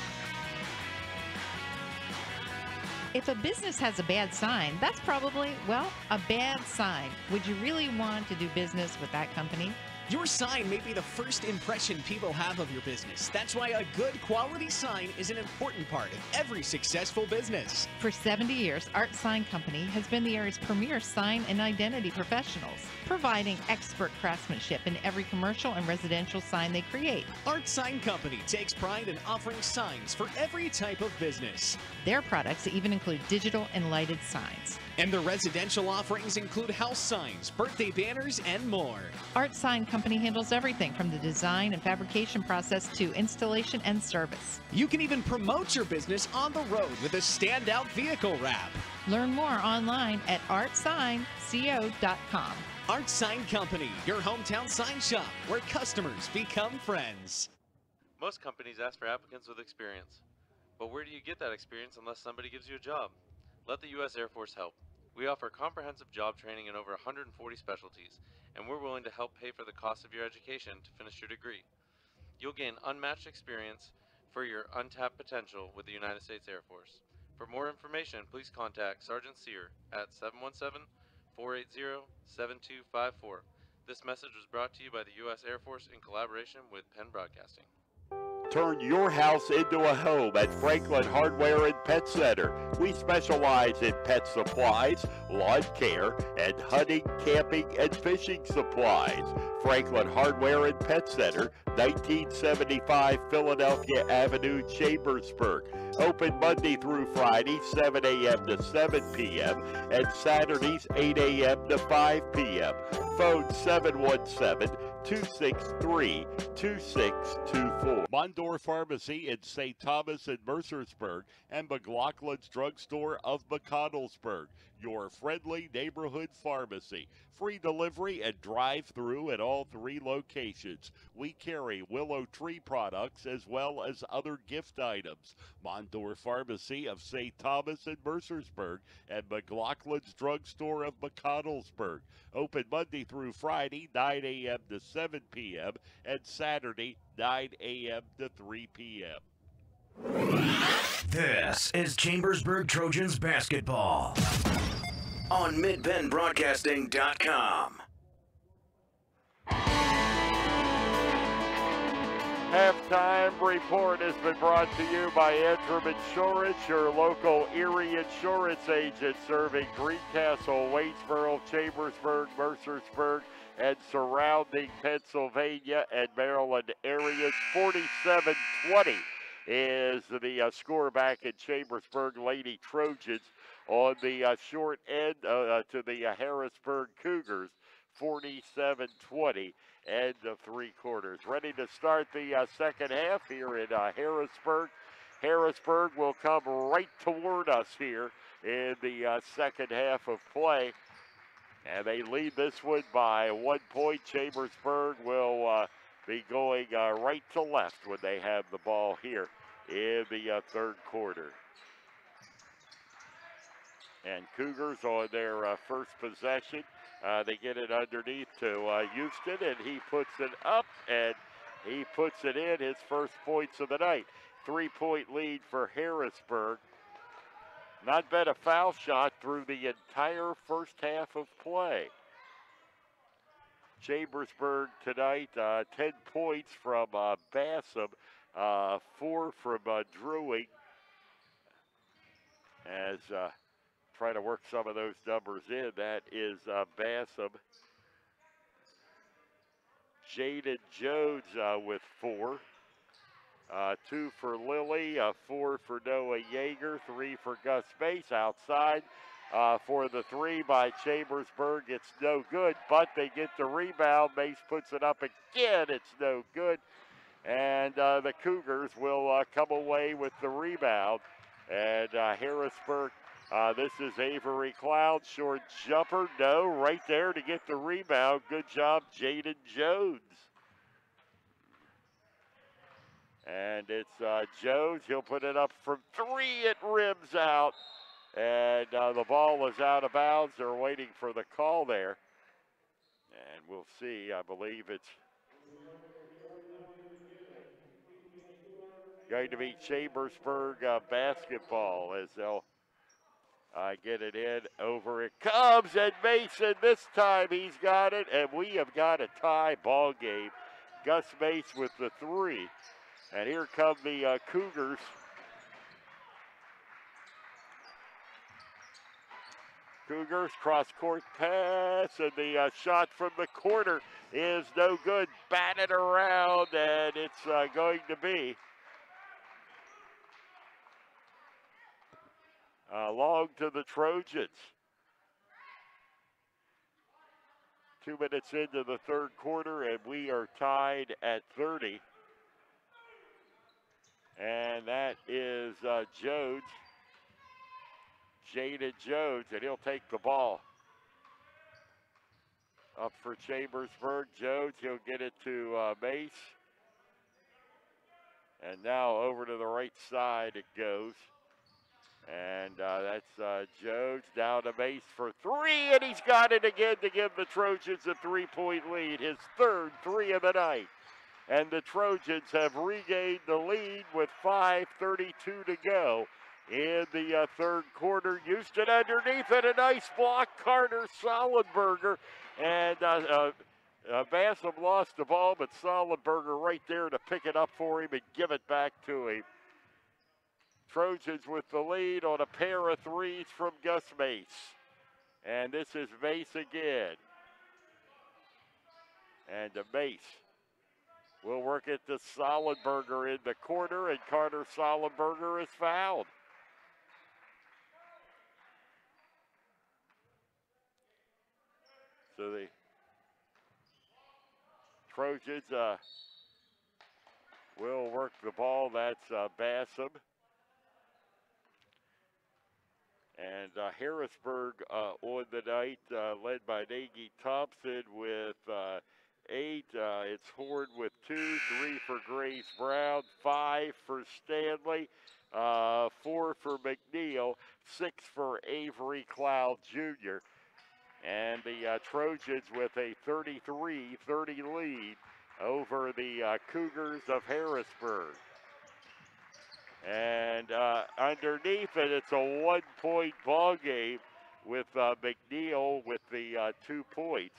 If a business has a bad sign, that's probably, well, a bad sign. Would you really want to do business with that company? Your sign may be the first impression people have of your business. That's why a good quality sign is an important part of every successful business. For seventy years, Art Sign Company has been the area's premier sign and identity professionals, providing expert craftsmanship in every commercial and residential sign they create. Art Sign Company takes pride in offering signs for every type of business. Their products even include digital and lighted signs. And the residential offerings include house signs, birthday banners, and more. Art Sign Company handles everything from the design and fabrication process to installation and service. You can even promote your business on the road with a standout vehicle wrap. Learn more online at art sign co dot com. Art Sign Company, your hometown sign shop where customers become friends. Most companies ask for applicants with experience. But where do you get that experience unless somebody gives you a job? Let the U S Air Force help. We offer comprehensive job training in over one hundred forty specialties, and we're willing to help pay for the cost of your education to finish your degree. You'll gain unmatched experience for your untapped potential with the United States Air Force. For more information, please contact Sergeant Sear at seven one seven, four eight zero, seven two five four. This message was brought to you by the U S Air Force in collaboration with Penn Broadcasting. Turn your house into a home at Franklin Hardware and Pet Center. We specialize in pet supplies, lawn care, and hunting, camping, and fishing supplies. Franklin Hardware and Pet Center, nineteen seventy-five Philadelphia Avenue, Chambersburg. Open Monday through Friday, seven a m to seven p m and Saturdays, eight a m to five p m Phone seven one seven, two six three, two six two four. Mondor Pharmacy in Saint Thomas and Mercersburg, and McLaughlin's Drugstore of McConnellsburg. Your friendly neighborhood pharmacy. Free delivery and drive-through at all three locations. We carry Willow Tree products as well as other gift items. Mondor Pharmacy of Saint Thomas and Mercersburg, and McLaughlin's Drugstore of McConnellsburg. Open Monday through Friday, nine a m to seven p m and Saturday, nine a m to three p m This is Chambersburg Trojans basketball on mid penn broadcasting dot com. Halftime report has been brought to you by Antrim Insurance, your local Erie insurance agent serving Greencastle, Waynesboro, Chambersburg, Mercersburg, and surrounding Pennsylvania and Maryland areas. forty-seven twenty is the uh, score back in Chambersburg. Lady Trojans on the uh, short end uh, to the uh, Harrisburg Cougars, forty-seven twenty. End of three quarters. Ready to start the uh, second half here in uh, Harrisburg. Harrisburg will come right toward us here in the uh, second half of play. And they lead this one by one point. Chambersburg will uh, be going uh, right to left when they have the ball here in the uh, third quarter. And Cougars on their uh, first possession. Uh, they get it underneath to uh, Houston, and he puts it up, and he puts it in, his first points of the night. Three-point lead for Harrisburg. Not been a foul shot through the entire first half of play. Chambersburg tonight, uh, ten points from uh, Bassam, uh, four from uh, Drewing. As uh, trying to work some of those numbers in, that is uh, Bassam. Jaden Jones uh, with four. Uh, two for Lilly, uh, four for Noah Yeager, three for Gus Mace outside. Uh, for the three by Chambersburg, it's no good, but they get the rebound. Mace puts it up again, it's no good. And uh, the Cougars will uh, come away with the rebound. And uh, Harrisburg, uh, this is Avery Cloud, short jumper, no, right there to get the rebound. Good job, Jaden Jones. And it's uh, Jones. He'll put it up from three. It rims out. And uh, the ball is out of bounds. They're waiting for the call there. And we'll see. I believe it's going to be Chambersburg uh, basketball as they'll uh, get it in. Over it comes, and Mason, this time he's got it, and we have got a tie ball game. Gus Mace with the three. And here come the uh, Cougars. Cougars cross-court pass, and the uh, shot from the corner is no good. Batted around, and it's uh, going to be uh, long to the Trojans. Two minutes into the third quarter, and we are tied at thirty. And that is uh, Jones. Jaden Jones, and he'll take the ball. Up for Chambersburg. Jones, he'll get it to uh, Mace. And now over to the right side it goes. And uh, that's uh, Jones down to Mace for three, and he's got it again to give the Trojans a three-point lead, his third three of the night. And the Trojans have regained the lead with five thirty-two to go in the uh, third quarter. Houston underneath it, a nice block. Carter Sollenberger, and uh, uh, uh, Bassam lost the ball, but Sollenberger right there to pick it up for him and give it back to him. Trojans with the lead on a pair of threes from Gus Mace. And this is Mace again. And to Mace. We'll work it to Sollenberger in the corner, and Carter Sollenberger is fouled. So the Trojans uh, will work the ball. That's uh, Bassam. And uh, Harrisburg uh, on the night, uh, led by Nagy Thompson with uh, eight. Uh, it's Horn with two, three for Grace Brown, five for Stanley, uh, four for McNeil, six for Avery Cloud Junior And the uh, Trojans with a thirty-three thirty lead over the uh, Cougars of Harrisburg. And uh, underneath it, it's a one-point ball game with uh, McNeil with the uh, two points.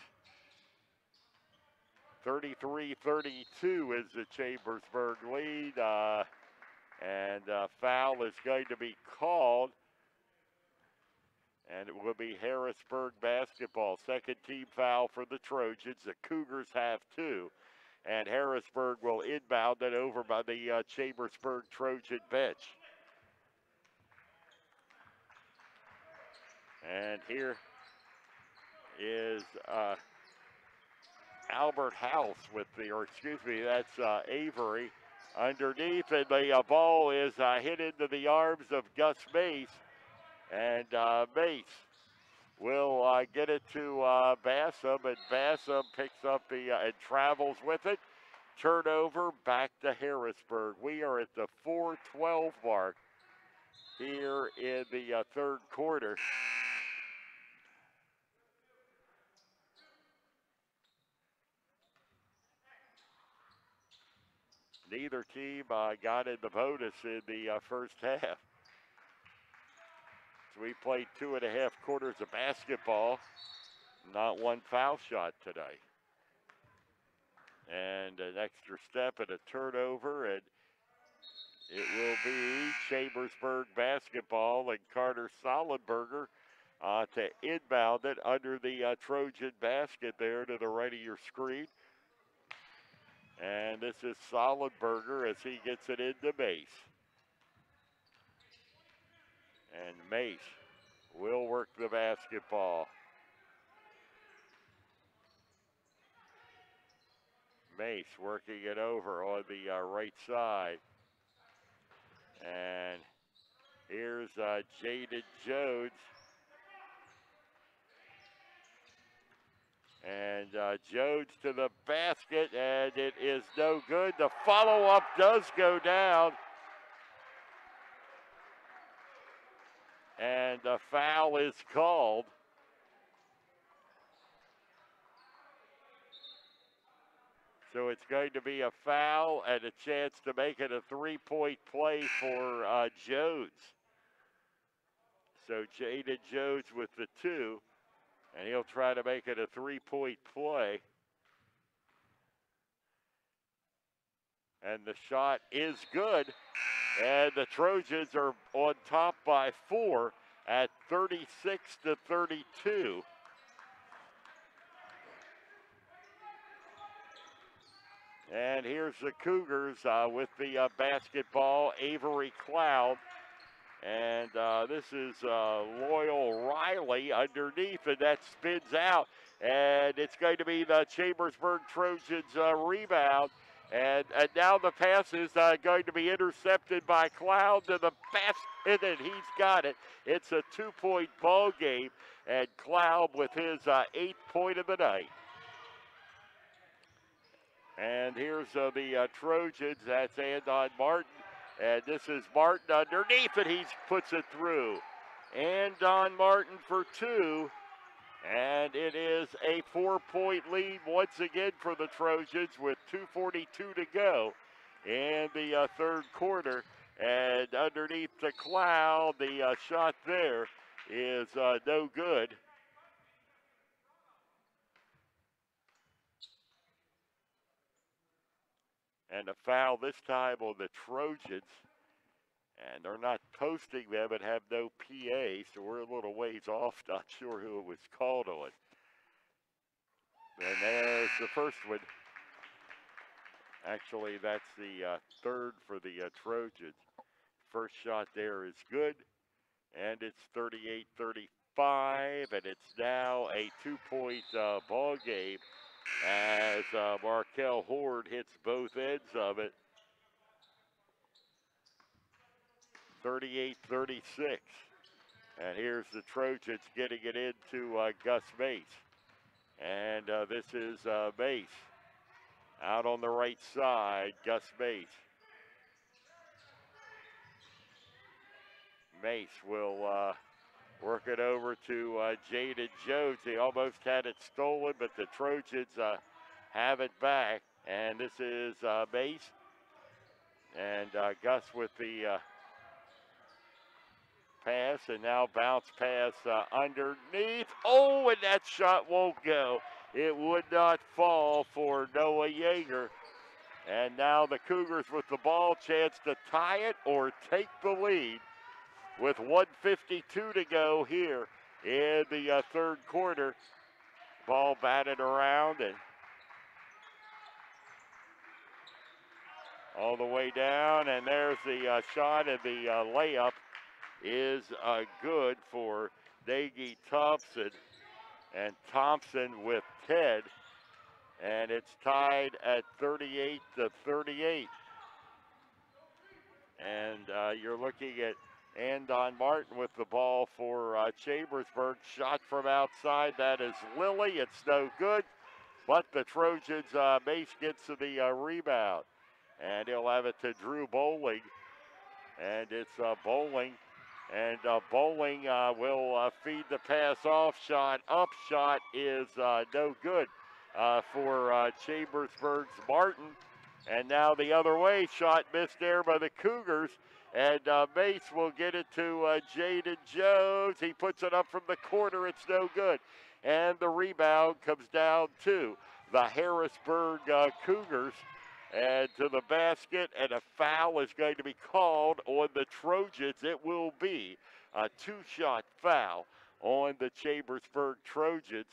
thirty-three thirty-two is the Chambersburg lead, uh, and uh, foul is going to be called, and it will be Harrisburg basketball. Second team foul for the Trojans. The Cougars have two, and Harrisburg will inbound it over by the uh, Chambersburg Trojan bench. And here is uh, Albert House with the, or excuse me, that's uh, Avery underneath, and the uh, ball is uh, hit into the arms of Gus Mace, and uh, Mace will uh, get it to uh, Bassam, and Bassam picks up the, uh, and travels with it. Turnover back to Harrisburg. We are at the four twelve mark here in the uh, third quarter. Neither team uh, got in the bonus in the uh, first half. So we played two and a half quarters of basketball. Not one foul shot today. And an extra step and a turnover, and it will be Chambersburg basketball, and Carter Sollenberger uh, to inbound it under the uh, Trojan basket there to the right of your screen. And this is Sollenberger as he gets it into Mace. And Mace will work the basketball. Mace working it over on the uh, right side. And here's uh, Jaden Jones. And uh, Jones to the basket, and it is no good. The follow-up does go down. And the foul is called. So it's going to be a foul and a chance to make it a three-point play for uh, Jones. So Jaden Jones with the two, and he'll try to make it a three-point play. And the shot is good, and the Trojans are on top by four at thirty-six to thirty-two. And here's the Cougars uh, with the uh, basketball, Avery Cloud. And uh, this is uh, Loyal Riley underneath, and that spins out. And it's going to be the Chambersburg Trojans uh, rebound. And, and now the pass is uh, going to be intercepted by Cloud to the basket, and he's got it. It's a two-point ball game, and Cloud with his uh, eighth point of the night. And here's uh, the uh, Trojans. That's Andon Martin. And this is Martin underneath, and he puts it through. Andon Martin for two. And it is a four-point lead once again for the Trojans with two forty-two to go in the uh, third quarter. And underneath the Cloud, the uh, shot there is uh, no good. And a foul this time on the Trojans. And they're not posting them and have no P A, so we're a little ways off. Not sure who it was called on. And there's the first one. Actually, that's the uh, third for the uh, Trojans. First shot there is good. And it's thirty-eight thirty-five. And it's now a two-point uh, ball game as uh, Markel Horde hits both ends of it. thirty-eight thirty-six. And here's the Trojans getting it into uh, Gus Mace. And uh, this is uh, Mace. Out on the right side, Gus Mace. Mace will uh, work it over to uh, Jaden Jones. He almost had it stolen, but the Trojans uh, have it back. And this is uh, Mace. And uh, Gus with the uh, pass, and now bounce pass uh, underneath. Oh, and that shot won't go. It would not fall for Noah Yeager. And now the Cougars with the ball, chance to tie it or take the lead with one fifty-two to go here in the uh, third quarter. Ball batted around and all the way down, and there's the uh, shot, and the uh, layup is uh, good for Nagy Thompson, and Thompson with Ted, and it's tied at thirty-eight to thirty-eight. And uh, you're looking at Andon Martin with the ball for uh, Chambersburg. Shot from outside, that is Lilly. It's no good, but the Trojans, uh, Mace gets to the uh, rebound, and he'll have it to Drew Bowling, and it's uh, Bowling. And uh, Bowling uh, will uh, feed the pass off shot. Up shot is uh, no good uh, for uh, Chambersburg's Martin. And now the other way, shot missed there by the Cougars. And uh, Mace will get it to uh, Jaden Jones. He puts it up from the corner. It's no good. And the rebound comes down to the Harrisburg uh, Cougars. And to the basket, and a foul is going to be called on the Trojans. It will be a two-shot foul on the Chambersburg Trojans.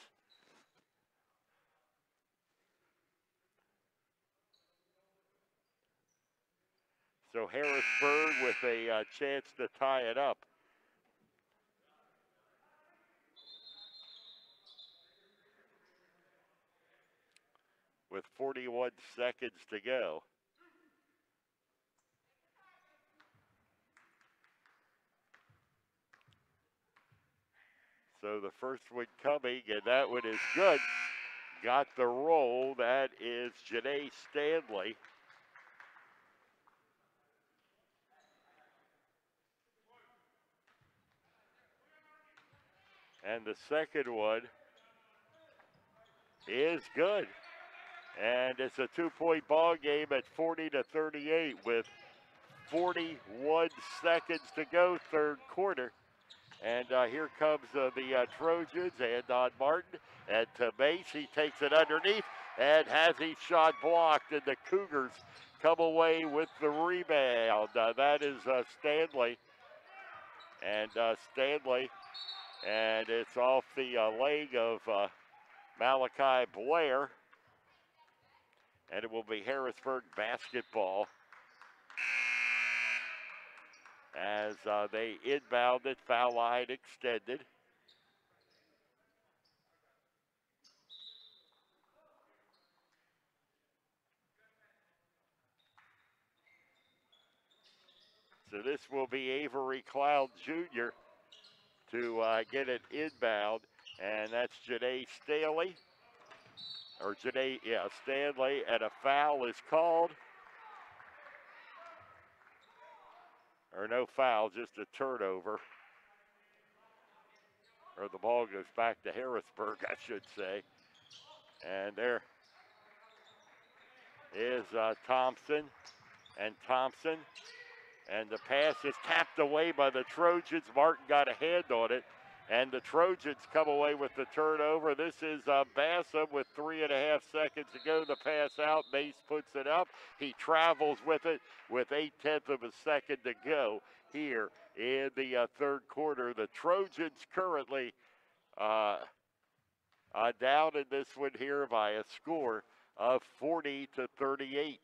So Harrisburg with a uh, chance to tie it up. With forty-one seconds to go. So the first one coming, and that one is good. Got the roll. That is Janae Stanley. And the second one is good. And it's a two-point ball game at forty to thirty-eight with forty-one seconds to go, third quarter. And uh, here comes uh, the uh, Trojans and on Martin. And to Mace, he takes it underneath and has his shot blocked. And the Cougars come away with the rebound. Uh, that is uh, Stanley. And uh, Stanley. And it's off the uh, leg of uh, Malachi Blair. And it will be Harrisburg basketball as uh, they inbound it, foul line extended. So this will be Avery Cloud Junior to uh, get it inbound, and that's Janae Staley. Or Janae, yeah, Stanley, and a foul is called. Or no foul, just a turnover. Or the ball goes back to Harrisburg, I should say. And there is uh, Thompson and Thompson. And the pass is tapped away by the Trojans. Martin got a hand on it. And the Trojans come away with the turnover. This is uh, Bassam with three and a half seconds to go. The pass out. Mace puts it up. He travels with it with eight-tenths of a second to go here in the uh, third quarter. The Trojans currently uh, uh, down in this one here by a score of forty to thirty-eight.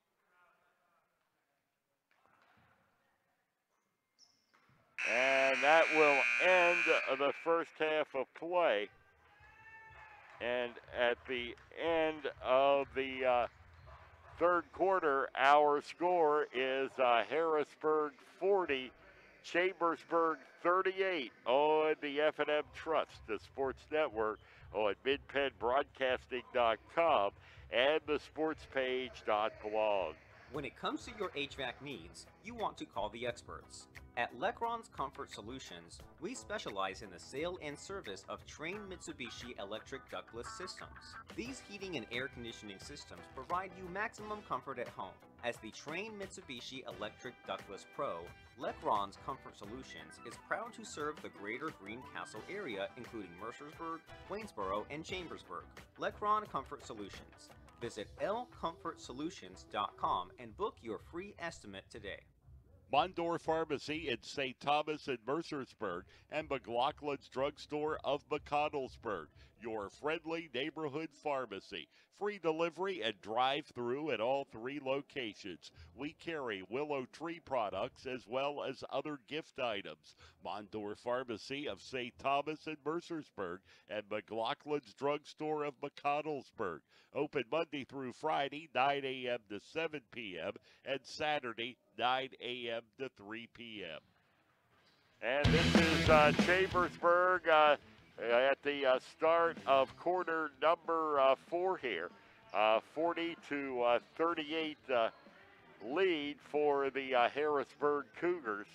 And that will end the first half of play. And at the end of the uh, third quarter, our score is uh, Harrisburg forty, Chambersburg thirty-eight on the F and M Trust, the sports network on mid penn broadcasting dot com and the sports page dot blog. When it comes to your H V A C needs, you want to call the experts. At Lecron's Comfort Solutions, we specialize in the sale and service of Trane Mitsubishi electric ductless systems. These heating and air conditioning systems provide you maximum comfort at home. As the Trane Mitsubishi Electric Ductless Pro, Lecron's Comfort Solutions is proud to serve the greater Greencastle area, including Mercersburg, Waynesboro, and Chambersburg. Lecron Comfort Solutions. Visit l comfort solutions dot com and book your free estimate today. Mondor Pharmacy in Saint Thomas and Mercersburg, and McLaughlin's Drugstore of McConnellsburg, your friendly neighborhood pharmacy. Free delivery and drive-through at all three locations. We carry Willow Tree products as well as other gift items. Mondor Pharmacy of Saint Thomas and Mercersburg, and McLaughlin's Drugstore of McConnellsburg. Open Monday through Friday, nine a m to seven p m, and Saturday, nine a m to three p m And this is uh, Chambersburg uh, at the uh, start of quarter number uh, four here. Uh, forty to thirty-eight uh, lead for the uh, Harrisburg Cougars.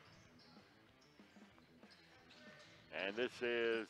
And this is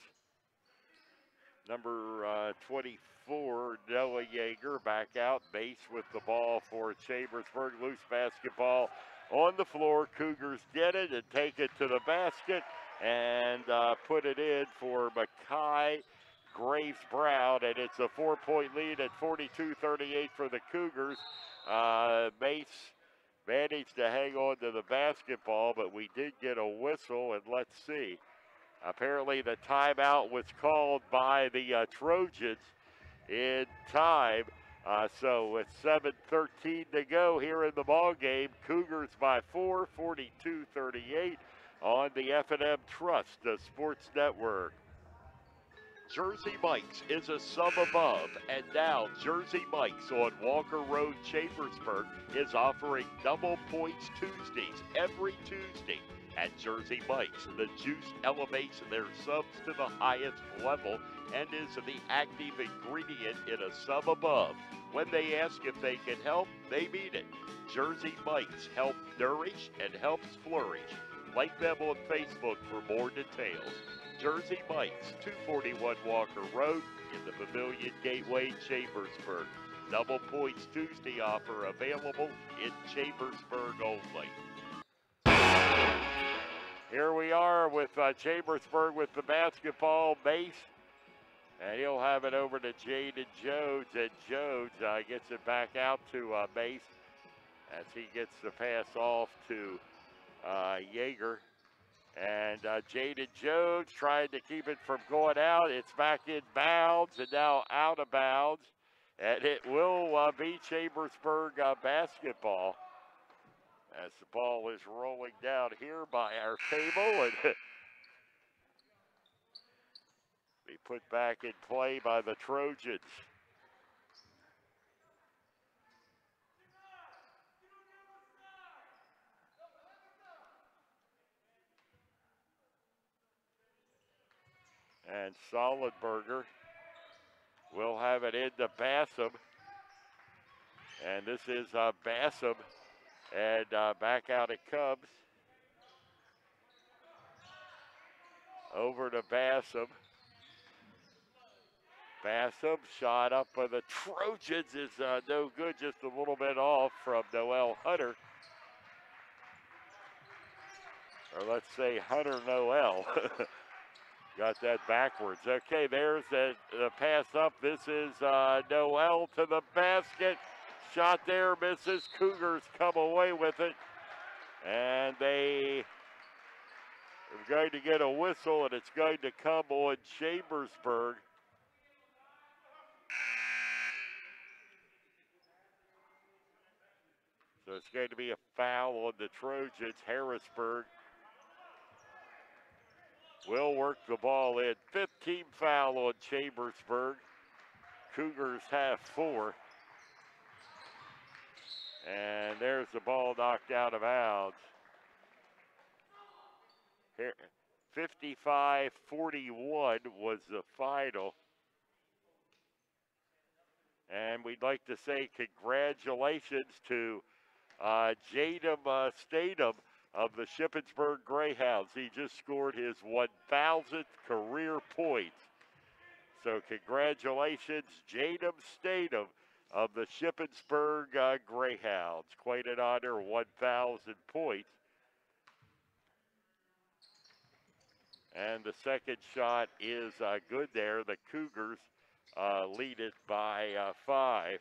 number uh, twenty-four, Noah Yeager, back out. Base with the ball for Chambersburg. Loose basketball on the floor. Cougars get it and take it to the basket and uh, put it in for Mackay Graves Brown. And it's a four-point lead at forty-two thirty-eight for the Cougars. Uh, Mace managed to hang on to the basketball, but we did get a whistle, and let's see. Apparently the timeout was called by the uh, Trojans in time. Uh, so with seven thirteen to go here in the ball game, Cougars by four, forty-two thirty-eight on the F and M Trust, the sports network. Jersey Mike's is a sum above, and now Jersey Mike's on Walker Road, Chambersburg is offering double points Tuesdays every Tuesday. At Jersey Mike's, the juice elevates their subs to the highest level and is the active ingredient in a sub above. When they ask if they can help, they mean it. Jersey Mike's help nourish and helps flourish. Like them on Facebook for more details. Jersey Mike's, two forty-one Walker Road in the Pavilion Gateway, Chambersburg. Double points Tuesday offer available in Chambersburg only. Here we are with uh, Chambersburg with the basketball. Mace. And he'll have it over to Jaden Jones. And Jones uh, gets it back out to uh, Mace as he gets the pass off to uh, Yeager. And uh, Jaden Jones trying to keep it from going out. It's back in bounds and now out of bounds. And it will uh, be Chambersburg uh, basketball as the ball is rolling down here by our table and be put back in play by the Trojans. And Solidberger will have it into Bassam. And this is uh, Bassam. And uh, back out it comes. Over to Bassam. Bassam shot up by the Trojans is uh, no good, just a little bit off from Noel Hunter. Or let's say Hunter Noel. Got that backwards. Okay, there's the, the pass up. This is uh, Noel to the basket. Shot there, misses. Cougars come away with it. And they are going to get a whistle, and it's going to come on Chambersburg. So it's going to be a foul on the Trojans. Harrisburg will work the ball in. fifteen foul on Chambersburg. Cougars have four. And there's the ball knocked out of bounds. Here, fifty-five forty-one was the final. And we'd like to say congratulations to uh, Jadam uh, Statham of the Shippensburg Greyhounds. He just scored his one thousandth career point. So congratulations, Jadam Statham of the Shippensburg uh, Greyhounds. Quite an honor, one thousand points. And the second shot is uh, good there. The Cougars uh, lead it by uh, five.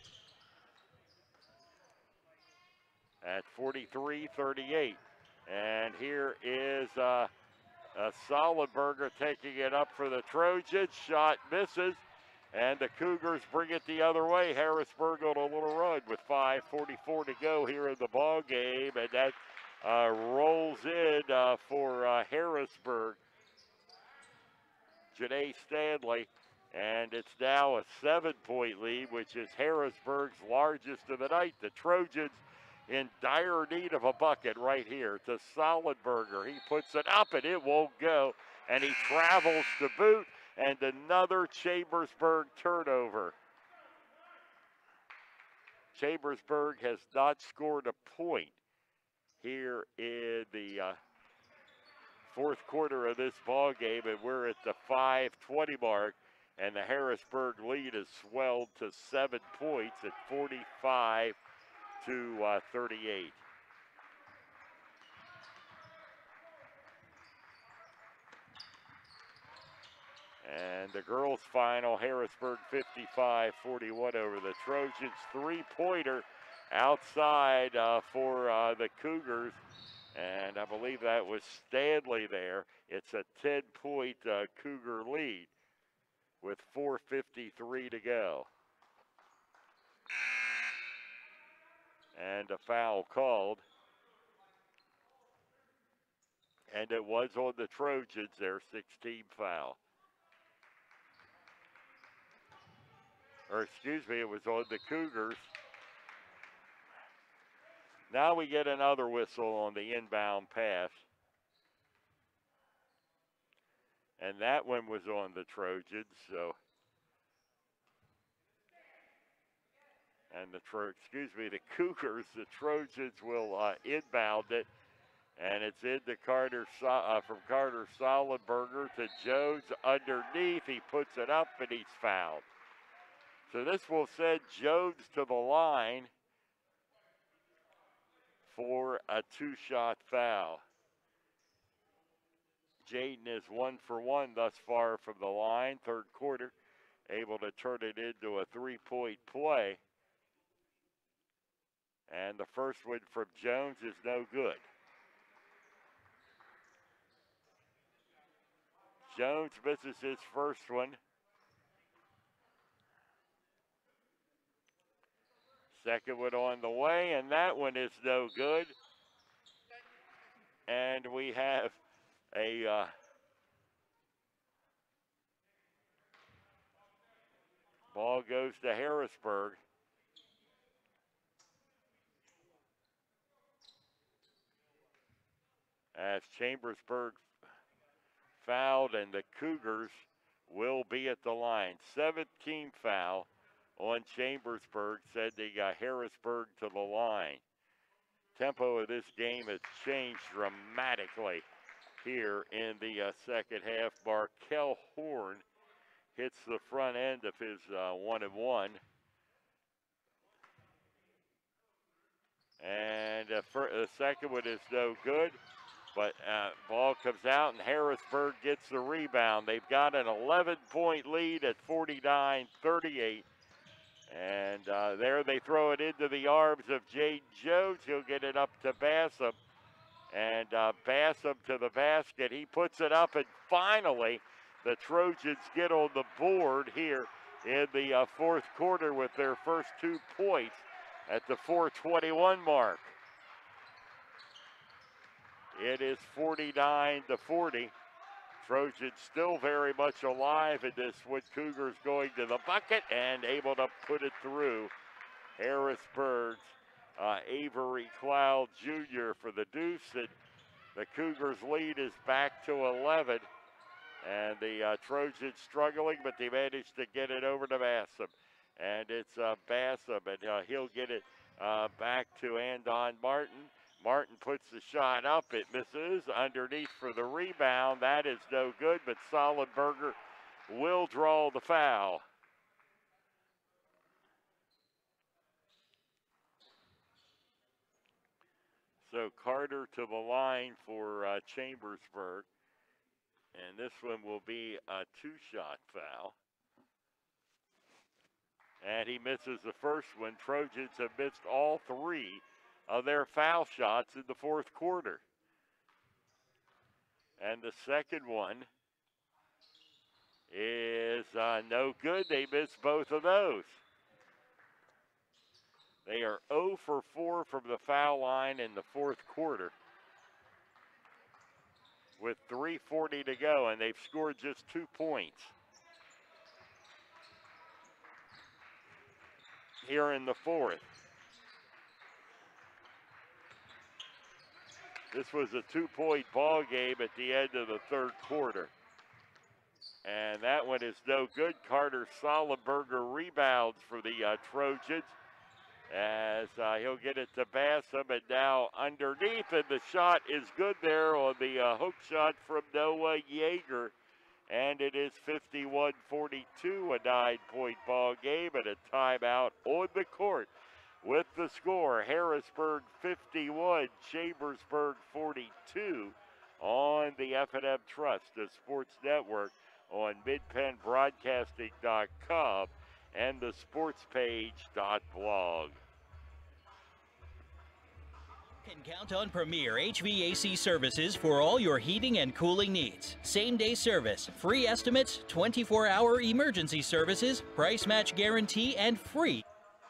At forty-three thirty-eight. And here is uh, a Solidberger taking it up for the Trojans. Shot misses. And the Cougars bring it the other way. Harrisburg on a little run with five forty-four to go here in the ball game. And that uh, rolls in uh, for uh, Harrisburg. Janae Stanley. And it's now a seven-point lead, which is Harrisburg's largest of the night. The Trojans in dire need of a bucket right here to Solidberger. He puts it up and it won't go. And he travels to boot. And another Chambersburg turnover. Chambersburg has not scored a point here in the uh, fourth quarter of this ball game, and we're at the five twenty mark, and the Harrisburg lead has swelled to seven points at forty-five to thirty-eight. And the girls' final, Harrisburg fifty-five forty-one over the Trojans. Three-pointer outside uh, for uh, the Cougars. And I believe that was Stanley there. It's a ten-point uh, Cougar lead with four fifty-three to go. And a foul called. And it was on the Trojans, their sixteenth foul. Or excuse me, it was on the Cougars. Now we get another whistle on the inbound pass. And that one was on the Trojans, so. And the, Tro excuse me, the Cougars, the Trojans will uh, inbound it. And it's into Carter, uh, from Carter Solidberger to Jones underneath. He puts it up and he's fouled. So this will send Jones to the line for a two-shot foul. Jaden is one for one thus far from the line. Third quarter, able to turn it into a three-point play. And the first one from Jones is no good. Jones misses his first one. Second one on the way, and that one is no good. And we have a uh, ball goes to Harrisburg. As Chambersburg fouled, and the Cougars will be at the line. Seventh team foul on Chambersburg, sending uh, Harrisburg to the line. Tempo of this game has changed dramatically here in the uh, second half. Markel Horn hits the front end of his uh, one and one. And uh, for, the second one is no good. But uh, ball comes out, and Harrisburg gets the rebound. They've got an eleven-point lead at forty-nine thirty-eight. And uh, there they throw it into the arms of Jaden Jones. He'll get it up to Bassam. And uh, Bassam to the basket. He puts it up, and finally the Trojans get on the board here in the uh, fourth quarter with their first two points at the four twenty-one mark. It is forty-nine to forty. Trojans still very much alive in this one. Cougars going to the bucket and able to put it through. Harrisburg's uh, Avery Cloud Junior for the deuce. And the Cougars lead is back to eleven. And the uh, Trojans struggling, but they managed to get it over to Bassam. And it's uh, Bassam, and uh, he'll get it uh, back to Andon Martin. Martin puts the shot up. It misses underneath for the rebound. That is no good, but Sollenberger will draw the foul. So Carter to the line for uh, Chambersburg. And this one will be a two-shot foul. And he misses the first one. Trojans have missed all three of their foul shots in the fourth quarter. And the second one is uh, no good. They missed both of those. They are zero for four from the foul line in the fourth quarter with three forty to go, and they've scored just two points here in the fourth. This was a two-point ball game at the end of the third quarter. And that one is no good. Carter Sollenberger rebounds for the uh, Trojans as uh, he'll get it to Bassam, and now underneath, and the shot is good there on the uh, hook shot from Noah Yeager. And it is fifty-one forty-two, a nine-point ball game, and a timeout on the court. With the score, Harrisburg fifty-one, Chambersburg forty-two on the F and M Trust, the sports network on mid penn broadcasting dot com and the sportspage dot blog. You can count on Premier H V A C services for all your heating and cooling needs. Same-day service, free estimates, twenty-four hour emergency services, price match guarantee, and free.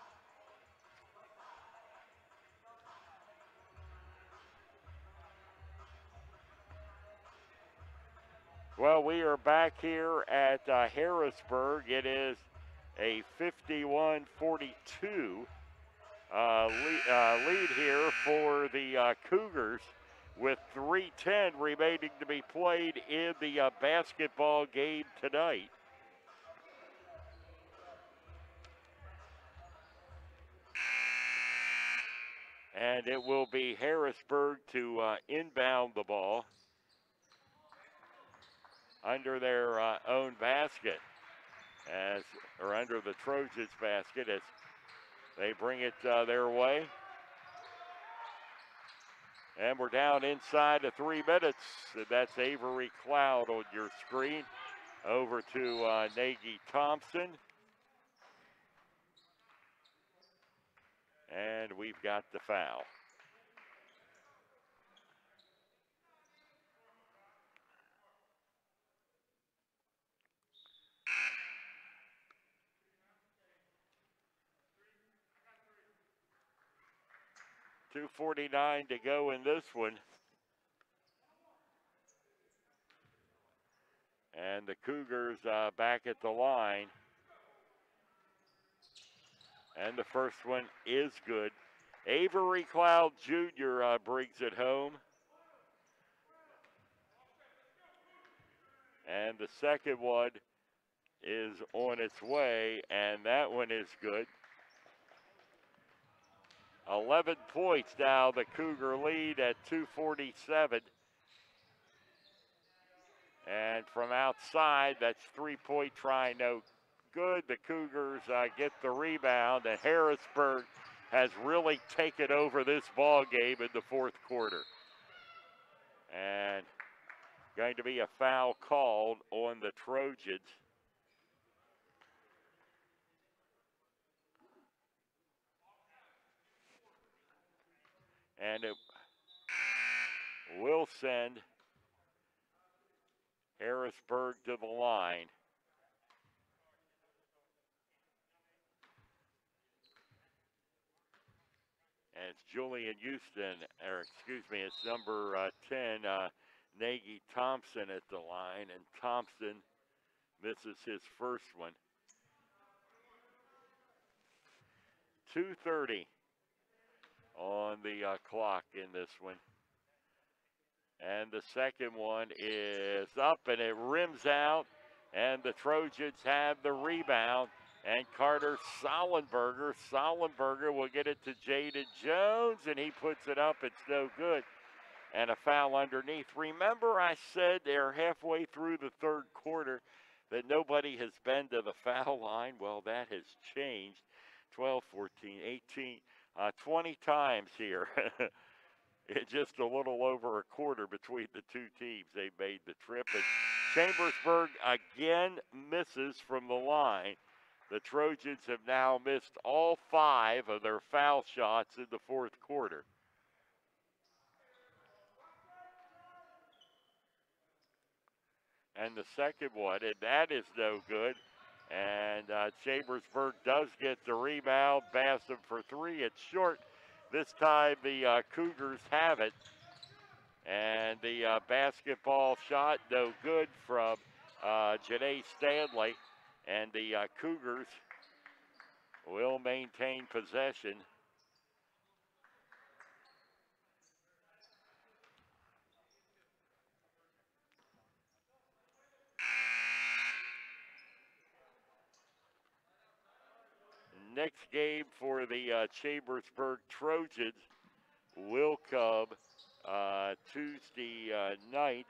Well, we are back here at uh, Harrisburg. It is a fifty-one forty-two uh, lead, uh, lead here for the uh, Cougars with three ten remaining to be played in the uh, basketball game tonight. And it will be Harrisburg to uh, inbound the ball under their uh, own basket, as or under the Trojans' basket as they bring it uh, their way. And we're down inside of three minutes. That's Avery Cloud on your screen. Over to uh, Nagy Thompson. And we've got the foul. two forty-nine to go in this one. And the Cougars uh, back at the line. And the first one is good. Avery Cloud Junior Uh, brings it home. And the second one is on its way, and that one is good. eleven points now, the Cougar lead at two forty-seven. And from outside, that's three-point try, no good. The Cougars uh, get the rebound, and Harrisburg has really taken over this ball game in the fourth quarter. And going to be a foul called on the Trojans. And it will send Harrisburg to the line. And it's Julian Houston, or excuse me, it's number uh, ten, uh, Nagy Thompson at the line, and Thompson misses his first one. two thirty on the uh, clock in this one. And the second one is up, and it rims out, and the Trojans have the rebound. And Carter Sollenberger, Sollenberger will get it to Jaden Jones, and he puts it up. It's no good. And a foul underneath. Remember I said they're halfway through the third quarter that nobody has been to the foul line. Well, that has changed. twelve, fourteen, eighteen, uh, twenty times here. It's just a little over a quarter between the two teams. They made the trip. And Chambersburg again misses from the line. The Trojans have now missed all five of their foul shots in the fourth quarter. And the second one, and that is no good. And uh, Chambersburg does get the rebound. Bassam for three. It's short. This time the uh, Cougars have it. And the uh, basketball shot, no good from uh, Janae Stanley. And the uh, Cougars will maintain possession. Next game for the uh, Chambersburg Trojans will come uh, Tuesday uh, night,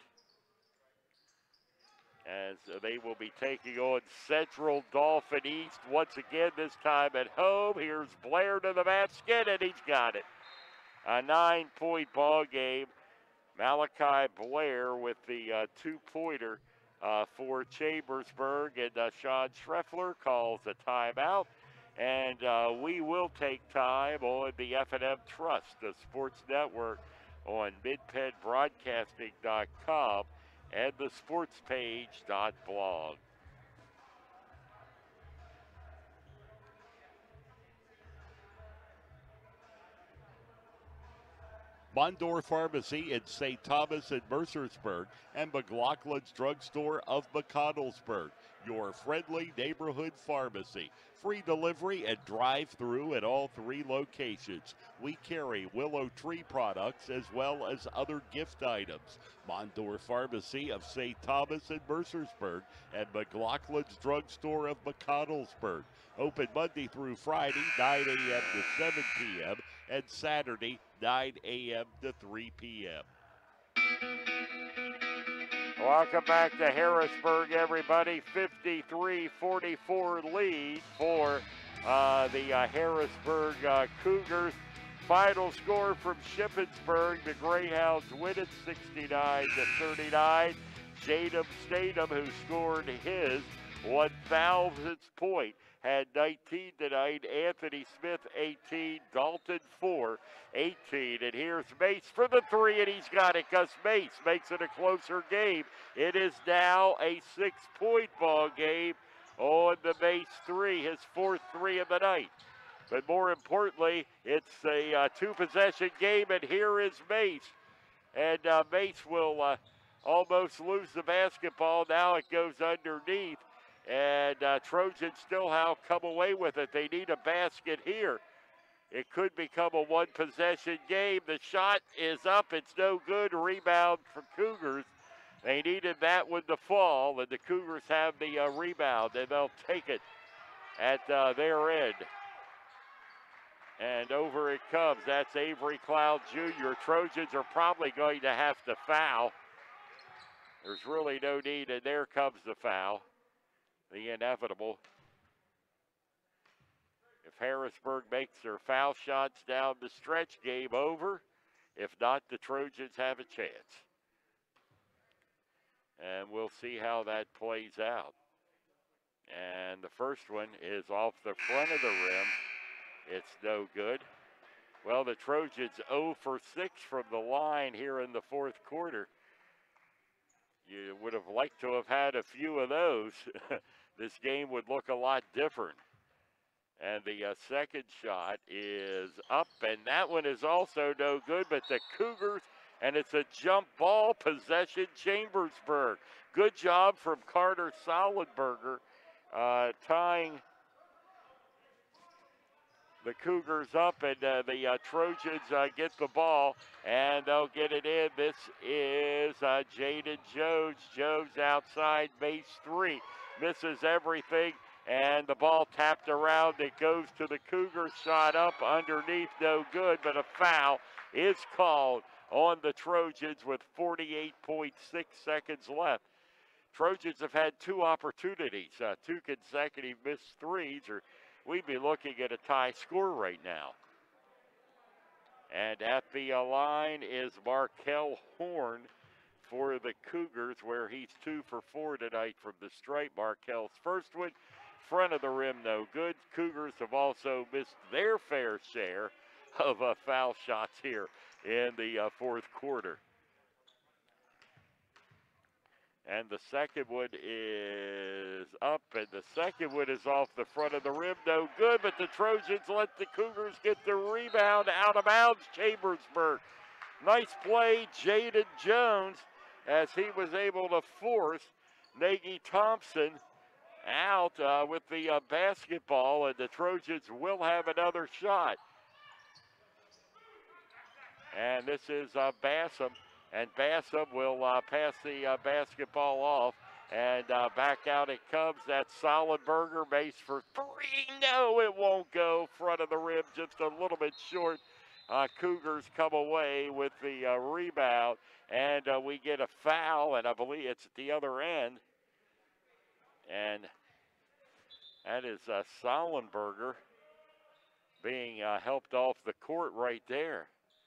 as they will be taking on Central Dauphin East once again, this time at home. Here's Blair to the basket, and he's got it. A nine-point ball game. Malachi Blair with the uh, two-pointer uh, for Chambersburg, and uh, Sean Schreffler calls a timeout. And uh, we will take time on the F and M Trust, the sports network, on mid penn broadcasting dot com and the sports page dot blog. Mondor Pharmacy in Saint Thomas and Mercersburg, and McLaughlin's Drugstore of McConnellsburg, your friendly neighborhood pharmacy. Free delivery and drive-through at all three locations. We carry Willow Tree products as well as other gift items. Mondor Pharmacy of Saint Thomas and Mercersburg, and McLaughlin's Drugstore of McConnellsburg. Open Monday through Friday, nine a.m. to seven p.m., and Saturday, nine a.m. to three p.m. Welcome back to Harrisburg, everybody. fifty-three forty-four lead for uh, the uh, Harrisburg uh, Cougars. final score from Shippensburg, the Greyhounds win it sixty-nine to thirty-nine. Jadam Statham, who scored his one thousandth point, had nineteen tonight. Anthony Smith, eighteen. Dalton, four, eighteen. And here's Mace for the three, and he's got it. Gus Mace makes it a closer game. It is now a six-point ball game on the Mace three, his fourth three of the night. But more importantly, it's a uh, two-possession game, and here is Mace. And uh, Mace will uh, almost lose the basketball. Now it goes underneath. And uh, Trojans still have come away with it. They need a basket here. It could become a one-possession game. The shot is up. It's no good. Rebound for Cougars. They needed that one to fall, and the Cougars have the uh, rebound, and they'll take it at uh, their end. And over it comes. That's Avery Cloud Junior Trojans are probably going to have to foul. There's really no need, and there comes the foul. The inevitable. If Harrisburg makes their foul shots down the stretch, game over. If not, the Trojans have a chance. And we'll see how that plays out. And the first one is off the front of the rim. It's no good. Well, the Trojans zero for six from the line here in the fourth quarter. You would have liked to have had a few of those. This game would look a lot different. And the uh, second shot is up, and that one is also no good, but the Cougars, and it's a jump ball possession, Chambersburg. Good job from Carter Sollenberger, uh, tying the Cougars up, and uh, the uh, Trojans uh, get the ball, and they'll get it in. This is uh, Jaden Jones. Jones outside base three. Misses everything, and the ball tapped around. It goes to the Cougars. Shot up underneath, no good, but a foul is called on the Trojans with forty-eight point six seconds left. Trojans have had two opportunities, uh, two consecutive missed threes, or we'd be looking at a tie score right now. And at the uh, line is Markel Horn for the Cougars, where he's two for four tonight from the stripe. Markel's first one, front of the rim, no good. Cougars have also missed their fair share of uh, foul shots here in the uh, fourth quarter. And the second one is up, and the second one is off the front of the rim, no good, but the Trojans let the Cougars get the rebound out of bounds. Chambersburg. Nice play, Jaden Jones, as he was able to force Nagy Thompson out uh, with the uh, basketball, and the Trojans will have another shot. And this is uh, Bassam, and Bassam will uh, pass the uh, basketball off, and uh, back out it comes. That's Sollenberger, base for three. No, it won't go. Front of the rim, just a little bit short. Uh, Cougars come away with the uh, rebound, and uh, we get a foul, and I believe it's at the other end. And that is uh, Sollenberger being uh, helped off the court right there.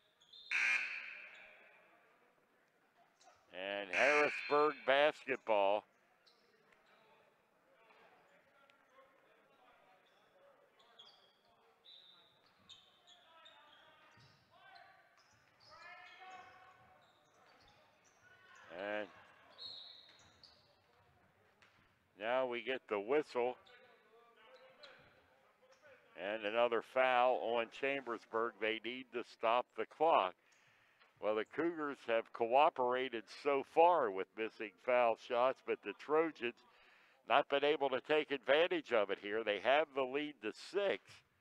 And Harrisburg basketball. And now we get the whistle. And another foul on Chambersburg. They need to stop the clock. Well, the Cougars have cooperated so far with missing foul shots, but the Trojans not been able to take advantage of it here. They have the lead to six.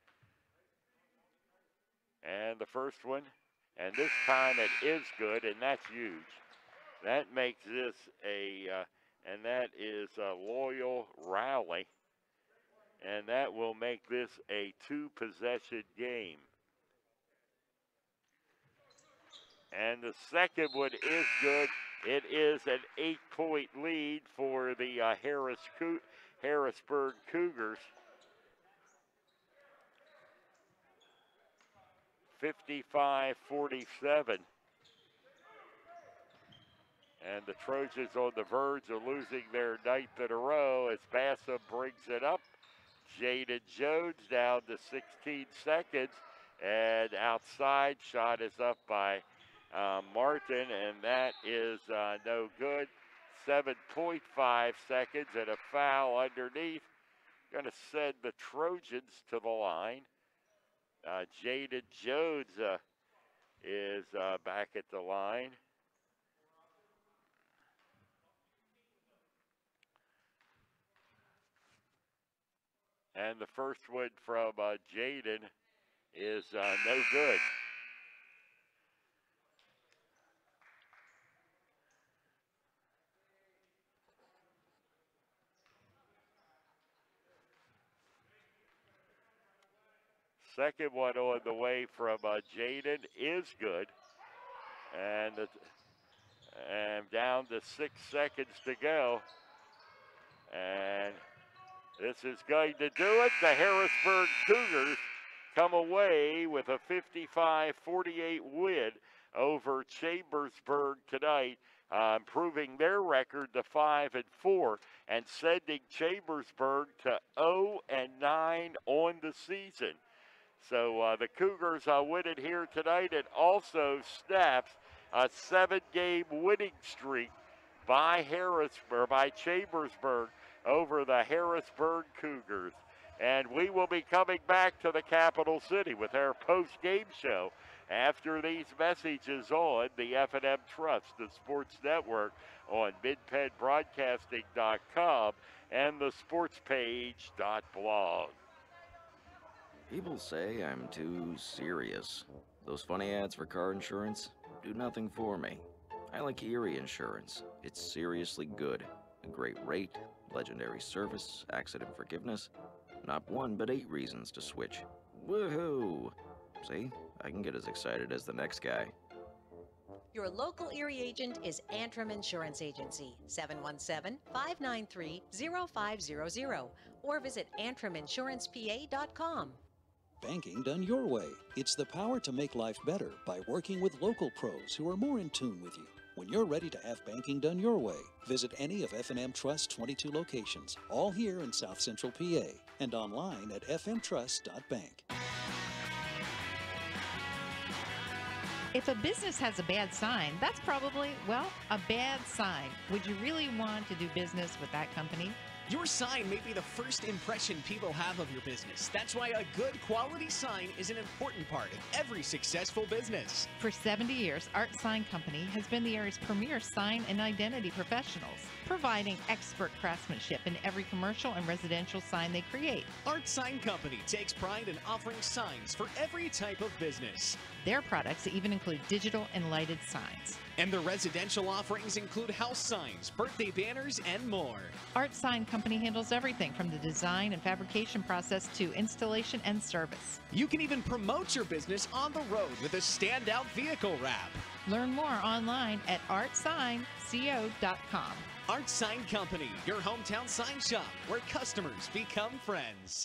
And the first one, and this time it is good, and that's huge. That makes this a, uh, and that is a Loyal Raleigh, and that will make this a two-possession game. And the second one is good. It is an eight-point lead for the uh, Harris Co- Harrisburg Cougars. fifty-five forty-seven. And the Trojans on the verge of losing their ninth in a row as Bassam brings it up. Jaden Jones down to sixteen seconds. And outside shot is up by uh, Martin, and that is uh, no good. seven point five seconds and a foul underneath. Going to send the Trojans to the line. Uh, Jaden Jones uh, is uh, back at the line. And the first one from uh, Jaden is uh, no good. Second one on the way from uh, Jaden is good. And, the, and down to six seconds to go. And this is going to do it. The Harrisburg Cougars come away with a fifty-five forty-eight win over Chambersburg tonight, uh, improving their record to five and four and sending Chambersburg to oh and nine on the season. So uh, the Cougars uh, win it here tonight. It also snaps a seven-game winning streak by Harrisburg, by Chambersburg, over the Harrisburg Cougars. And we will be coming back to the capital city with our post-game show after these messages on the F and M Trust, the sports network, on mid penn broadcasting dot com and the sportspage dot blog. People say I'm too serious. Those funny ads for car insurance do nothing for me. I like Erie Insurance. It's seriously good. A great rate, legendary service, accident forgiveness. Not one, but eight reasons to switch. Woohoo! See, I can get as excited as the next guy. Your local Erie agent is Antrim Insurance Agency, seven one seven, five nine three, zero five zero zero, or visit antrim insurance p a dot com. Banking done your way. It's the power to make life better by working with local pros who are more in tune with you. When you're ready to have banking done your way, visit any of F and M Trust's twenty-two locations, all here in South Central P A, and online at f m trust dot bank. If a business has a bad sign, that's probably, well, a bad sign. Would you really want to do business with that company? Your sign may be the first impression people have of your business. That's why a good quality sign is an important part of every successful business. For seventy years, Art Sign Company has been the area's premier sign and identity professionals, providing expert craftsmanship in every commercial and residential sign they create. Art Sign Company takes pride in offering signs for every type of business. Their products even include digital and lighted signs. And the residential offerings include house signs, birthday banners, and more. Art Sign Company handles everything from the design and fabrication process to installation and service. You can even promote your business on the road with a standout vehicle wrap. Learn more online at art sign co dot com. Art Sign Company, your hometown sign shop where customers become friends.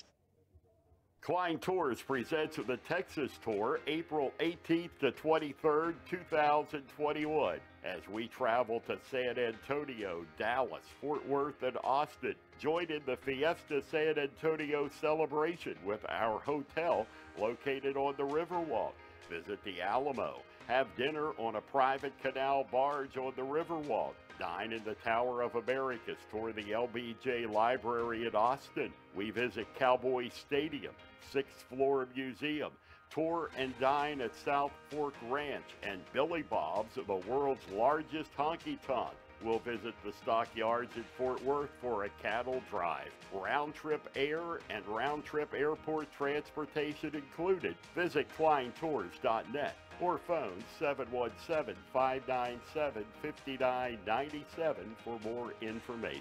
Klein Tours presents the Texas Tour, April eighteenth to twenty-third, two thousand twenty-one, as we travel to San Antonio, Dallas, Fort Worth, and Austin. Join in the Fiesta San Antonio celebration with our hotel located on the Riverwalk. Visit the Alamo. Have dinner on a private canal barge on the Riverwalk. Dine in the Tower of Americas, tour the L B J Library in Austin. We visit Cowboy Stadium, sixth floor museum. Tour and dine at South Fork Ranch and Billy Bob's, the world's largest honky-tonk. We'll visit the stockyards in Fort Worth for a cattle drive. Round-trip air and round-trip airport transportation included. Visit klein tours dot net or phone seven one seven, five nine seven, five nine nine seven for more information.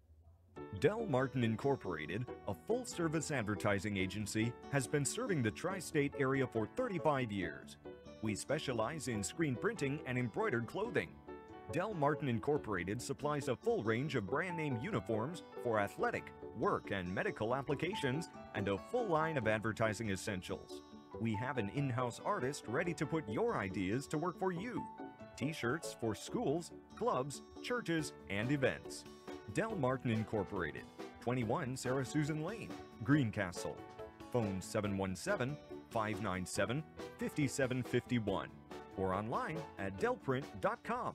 Del Martin Incorporated, a full-service advertising agency, has been serving the tri-state area for thirty-five years. We specialize in screen printing and embroidered clothing. Del Martin Incorporated supplies a full range of brand-name uniforms for athletic, work, and medical applications, and a full line of advertising essentials. We have an in-house artist ready to put your ideas to work for you. T-shirts for schools, clubs, churches, and events. Del Martin Incorporated, twenty-one Sarah Susan Lane, Greencastle. Phone seven one seven, five nine seven, five seven five one or online at del print dot com.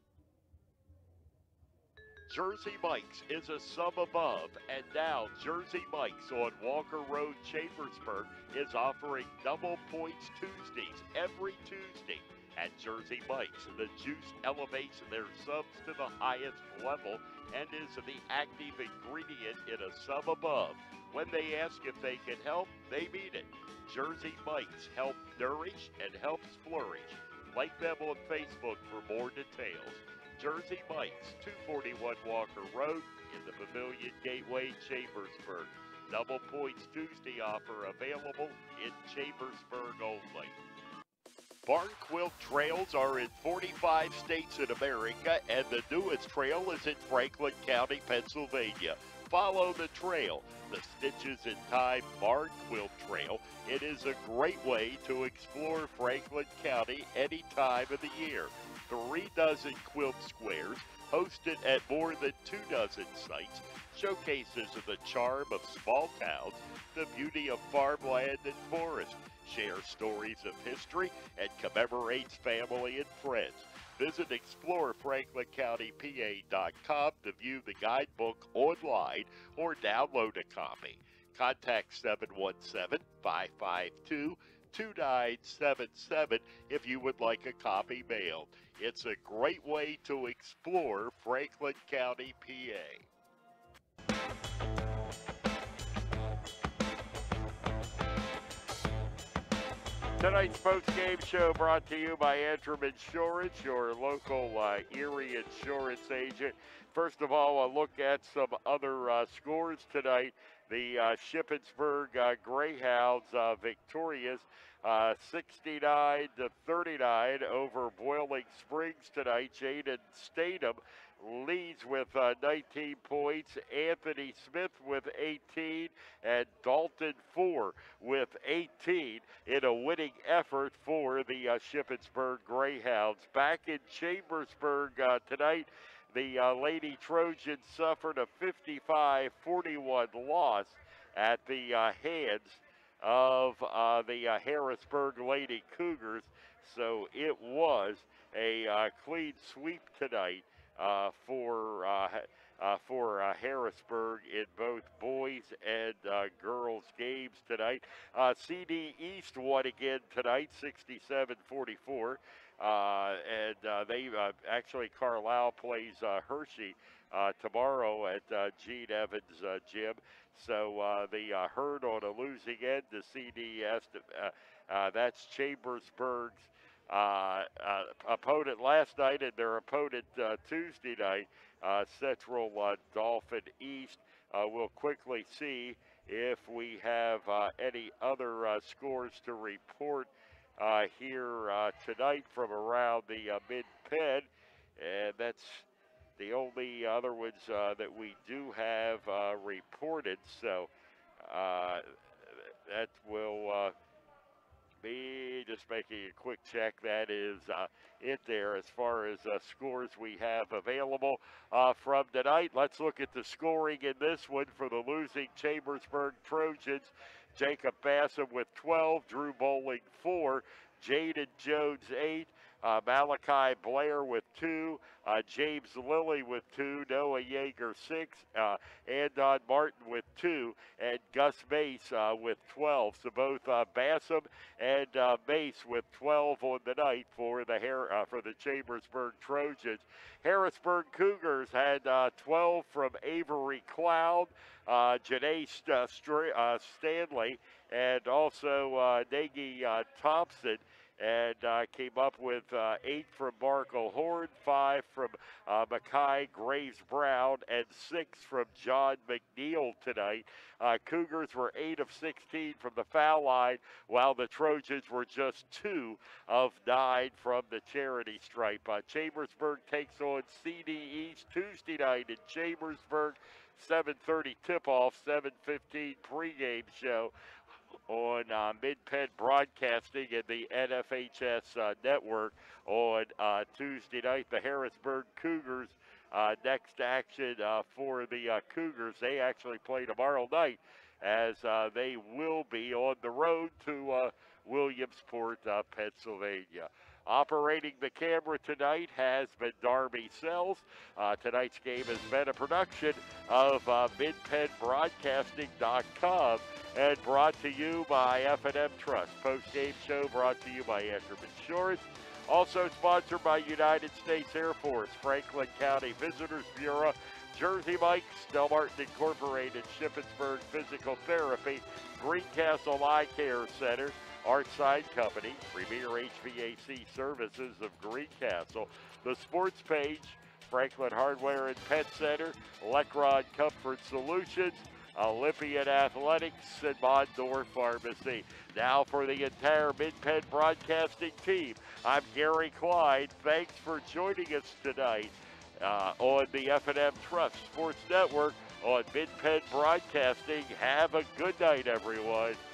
Jersey Mike's is a sub above, and now Jersey Mike's on Walker Road, Chambersburg is offering double points Tuesdays every Tuesday. At Jersey Mike's, the juice elevates their subs to the highest level and is the active ingredient in a sub above. When they ask if they can help, they mean it. Jersey Mike's help nourish and helps flourish. Like them on Facebook for more details. Jersey Mike's, two forty-one Walker Road in the Pavilion Gateway, Chambersburg. Double points Tuesday offer available in Chambersburg only. Barn Quilt Trails are in forty-five states in America, and the newest trail is in Franklin County, Pennsylvania. Follow the trail, the Stitches in Time Barn Quilt Trail. It is a great way to explore Franklin County any time of the year. Three dozen quilt squares, hosted at more than two dozen sites, showcases the charm of small towns, the beauty of farmland and forest, share stories of history, and commemorates family and friends. Visit explore franklin county p a dot com to view the guidebook online or download a copy. Contact seven one seven, five five two, two nine seven seven if you would like a copy mailed. It's a great way to explore Franklin County, P A. Tonight's post-game show brought to you by Antrim Insurance, your local uh, Erie insurance agent. First of all, a look at some other uh, scores tonight. The uh, Shippensburg uh, Greyhounds uh, victorious uh, sixty-nine to thirty-nine over Boiling Springs tonight. Jaden Statham leads with uh, nineteen points, Anthony Smith with eighteen, and Dalton Four with eighteen in a winning effort for the uh, Shippensburg Greyhounds. Back in Chambersburg uh, tonight, the uh, Lady Trojans suffered a fifty-five forty-one loss at the uh, hands of uh, the uh, Harrisburg Lady Cougars, so it was a uh, clean sweep tonight uh, for uh, uh, for uh, Harrisburg in both boys and uh, girls games tonight. Uh, C D East won again tonight, sixty-seven forty-four. Uh, and uh, they uh, actually, Carlisle plays uh, Hershey uh, tomorrow at uh, Gene Evans' uh, gym. So uh, the uh, Herd on a losing end to C D S. Uh, uh, that's Chambersburg's uh, uh, opponent last night, and their opponent uh, Tuesday night, uh, Central uh, Dauphin East. Uh, we'll quickly see if we have uh, any other uh, scores to report Uh, here uh, tonight from around the uh, mid-pen, and that's the only other ones uh, that we do have uh, reported. So uh, that will uh, be just making a quick check. That is uh, it there as far as uh, scores we have available uh, from tonight. Let's look at the scoring in this one for the losing Chambersburg Trojans. Jacob Bassam with twelve, Drew Bowling four, Jaden Jones eight, uh, Malachi Blair with two, uh, James Lilly with two, Noah Yeager six, uh, Andon Martin with two, and Gus Mace uh, with twelve. So both uh, Bassam and uh, Mace with twelve on the night for the Har- uh, for the Chambersburg Trojans. Harrisburg Cougars had uh, twelve from Avery Cloud, uh, Janae St- uh, Str- uh, Stanley, and also uh, Nagy uh, Thompson, and uh, came up with uh, eight from Markle Horn, five from uh, Mackay Graves Brown, and six from John McNeil tonight. Uh, Cougars were eight of sixteen from the foul line, while the Trojans were just two of nine from the charity stripe. Uh, Chambersburg takes on C D East Tuesday night in Chambersburg, seven thirty tip-off, seven fifteen pregame show. on uh, Mid-Penn Broadcasting and the N F H S uh, network on uh, Tuesday night. The Harrisburg Cougars, uh, next action uh, for the uh, Cougars. They actually play tomorrow night as uh, they will be on the road to uh, Williamsport, uh, Pennsylvania. Operating the camera tonight has been Darby Sells. Uh, tonight's game has been a production of uh, Mid Penn Broadcasting dot com and brought to you by F and M Trust. Post-game show brought to you by Antrim Insurance. Also sponsored by United States Air Force, Franklin County Visitors Bureau, Jersey Mike's, Del Martin Incorporated, Shippensburg Physical Therapy, Greencastle Eye Care Center, Art Sign Company, Premier H V A C Services of Greencastle, the sports page, Franklin Hardware and Pet Center, Lecron Comfort Solutions, Olympian Athletics, and Mondor Pharmacy. Now for the entire Mid-Penn Broadcasting team, I'm Gary Klein. Thanks for joining us tonight uh, on the F and M Trust Sports Network on Mid-Penn Broadcasting. Have a good night, everyone.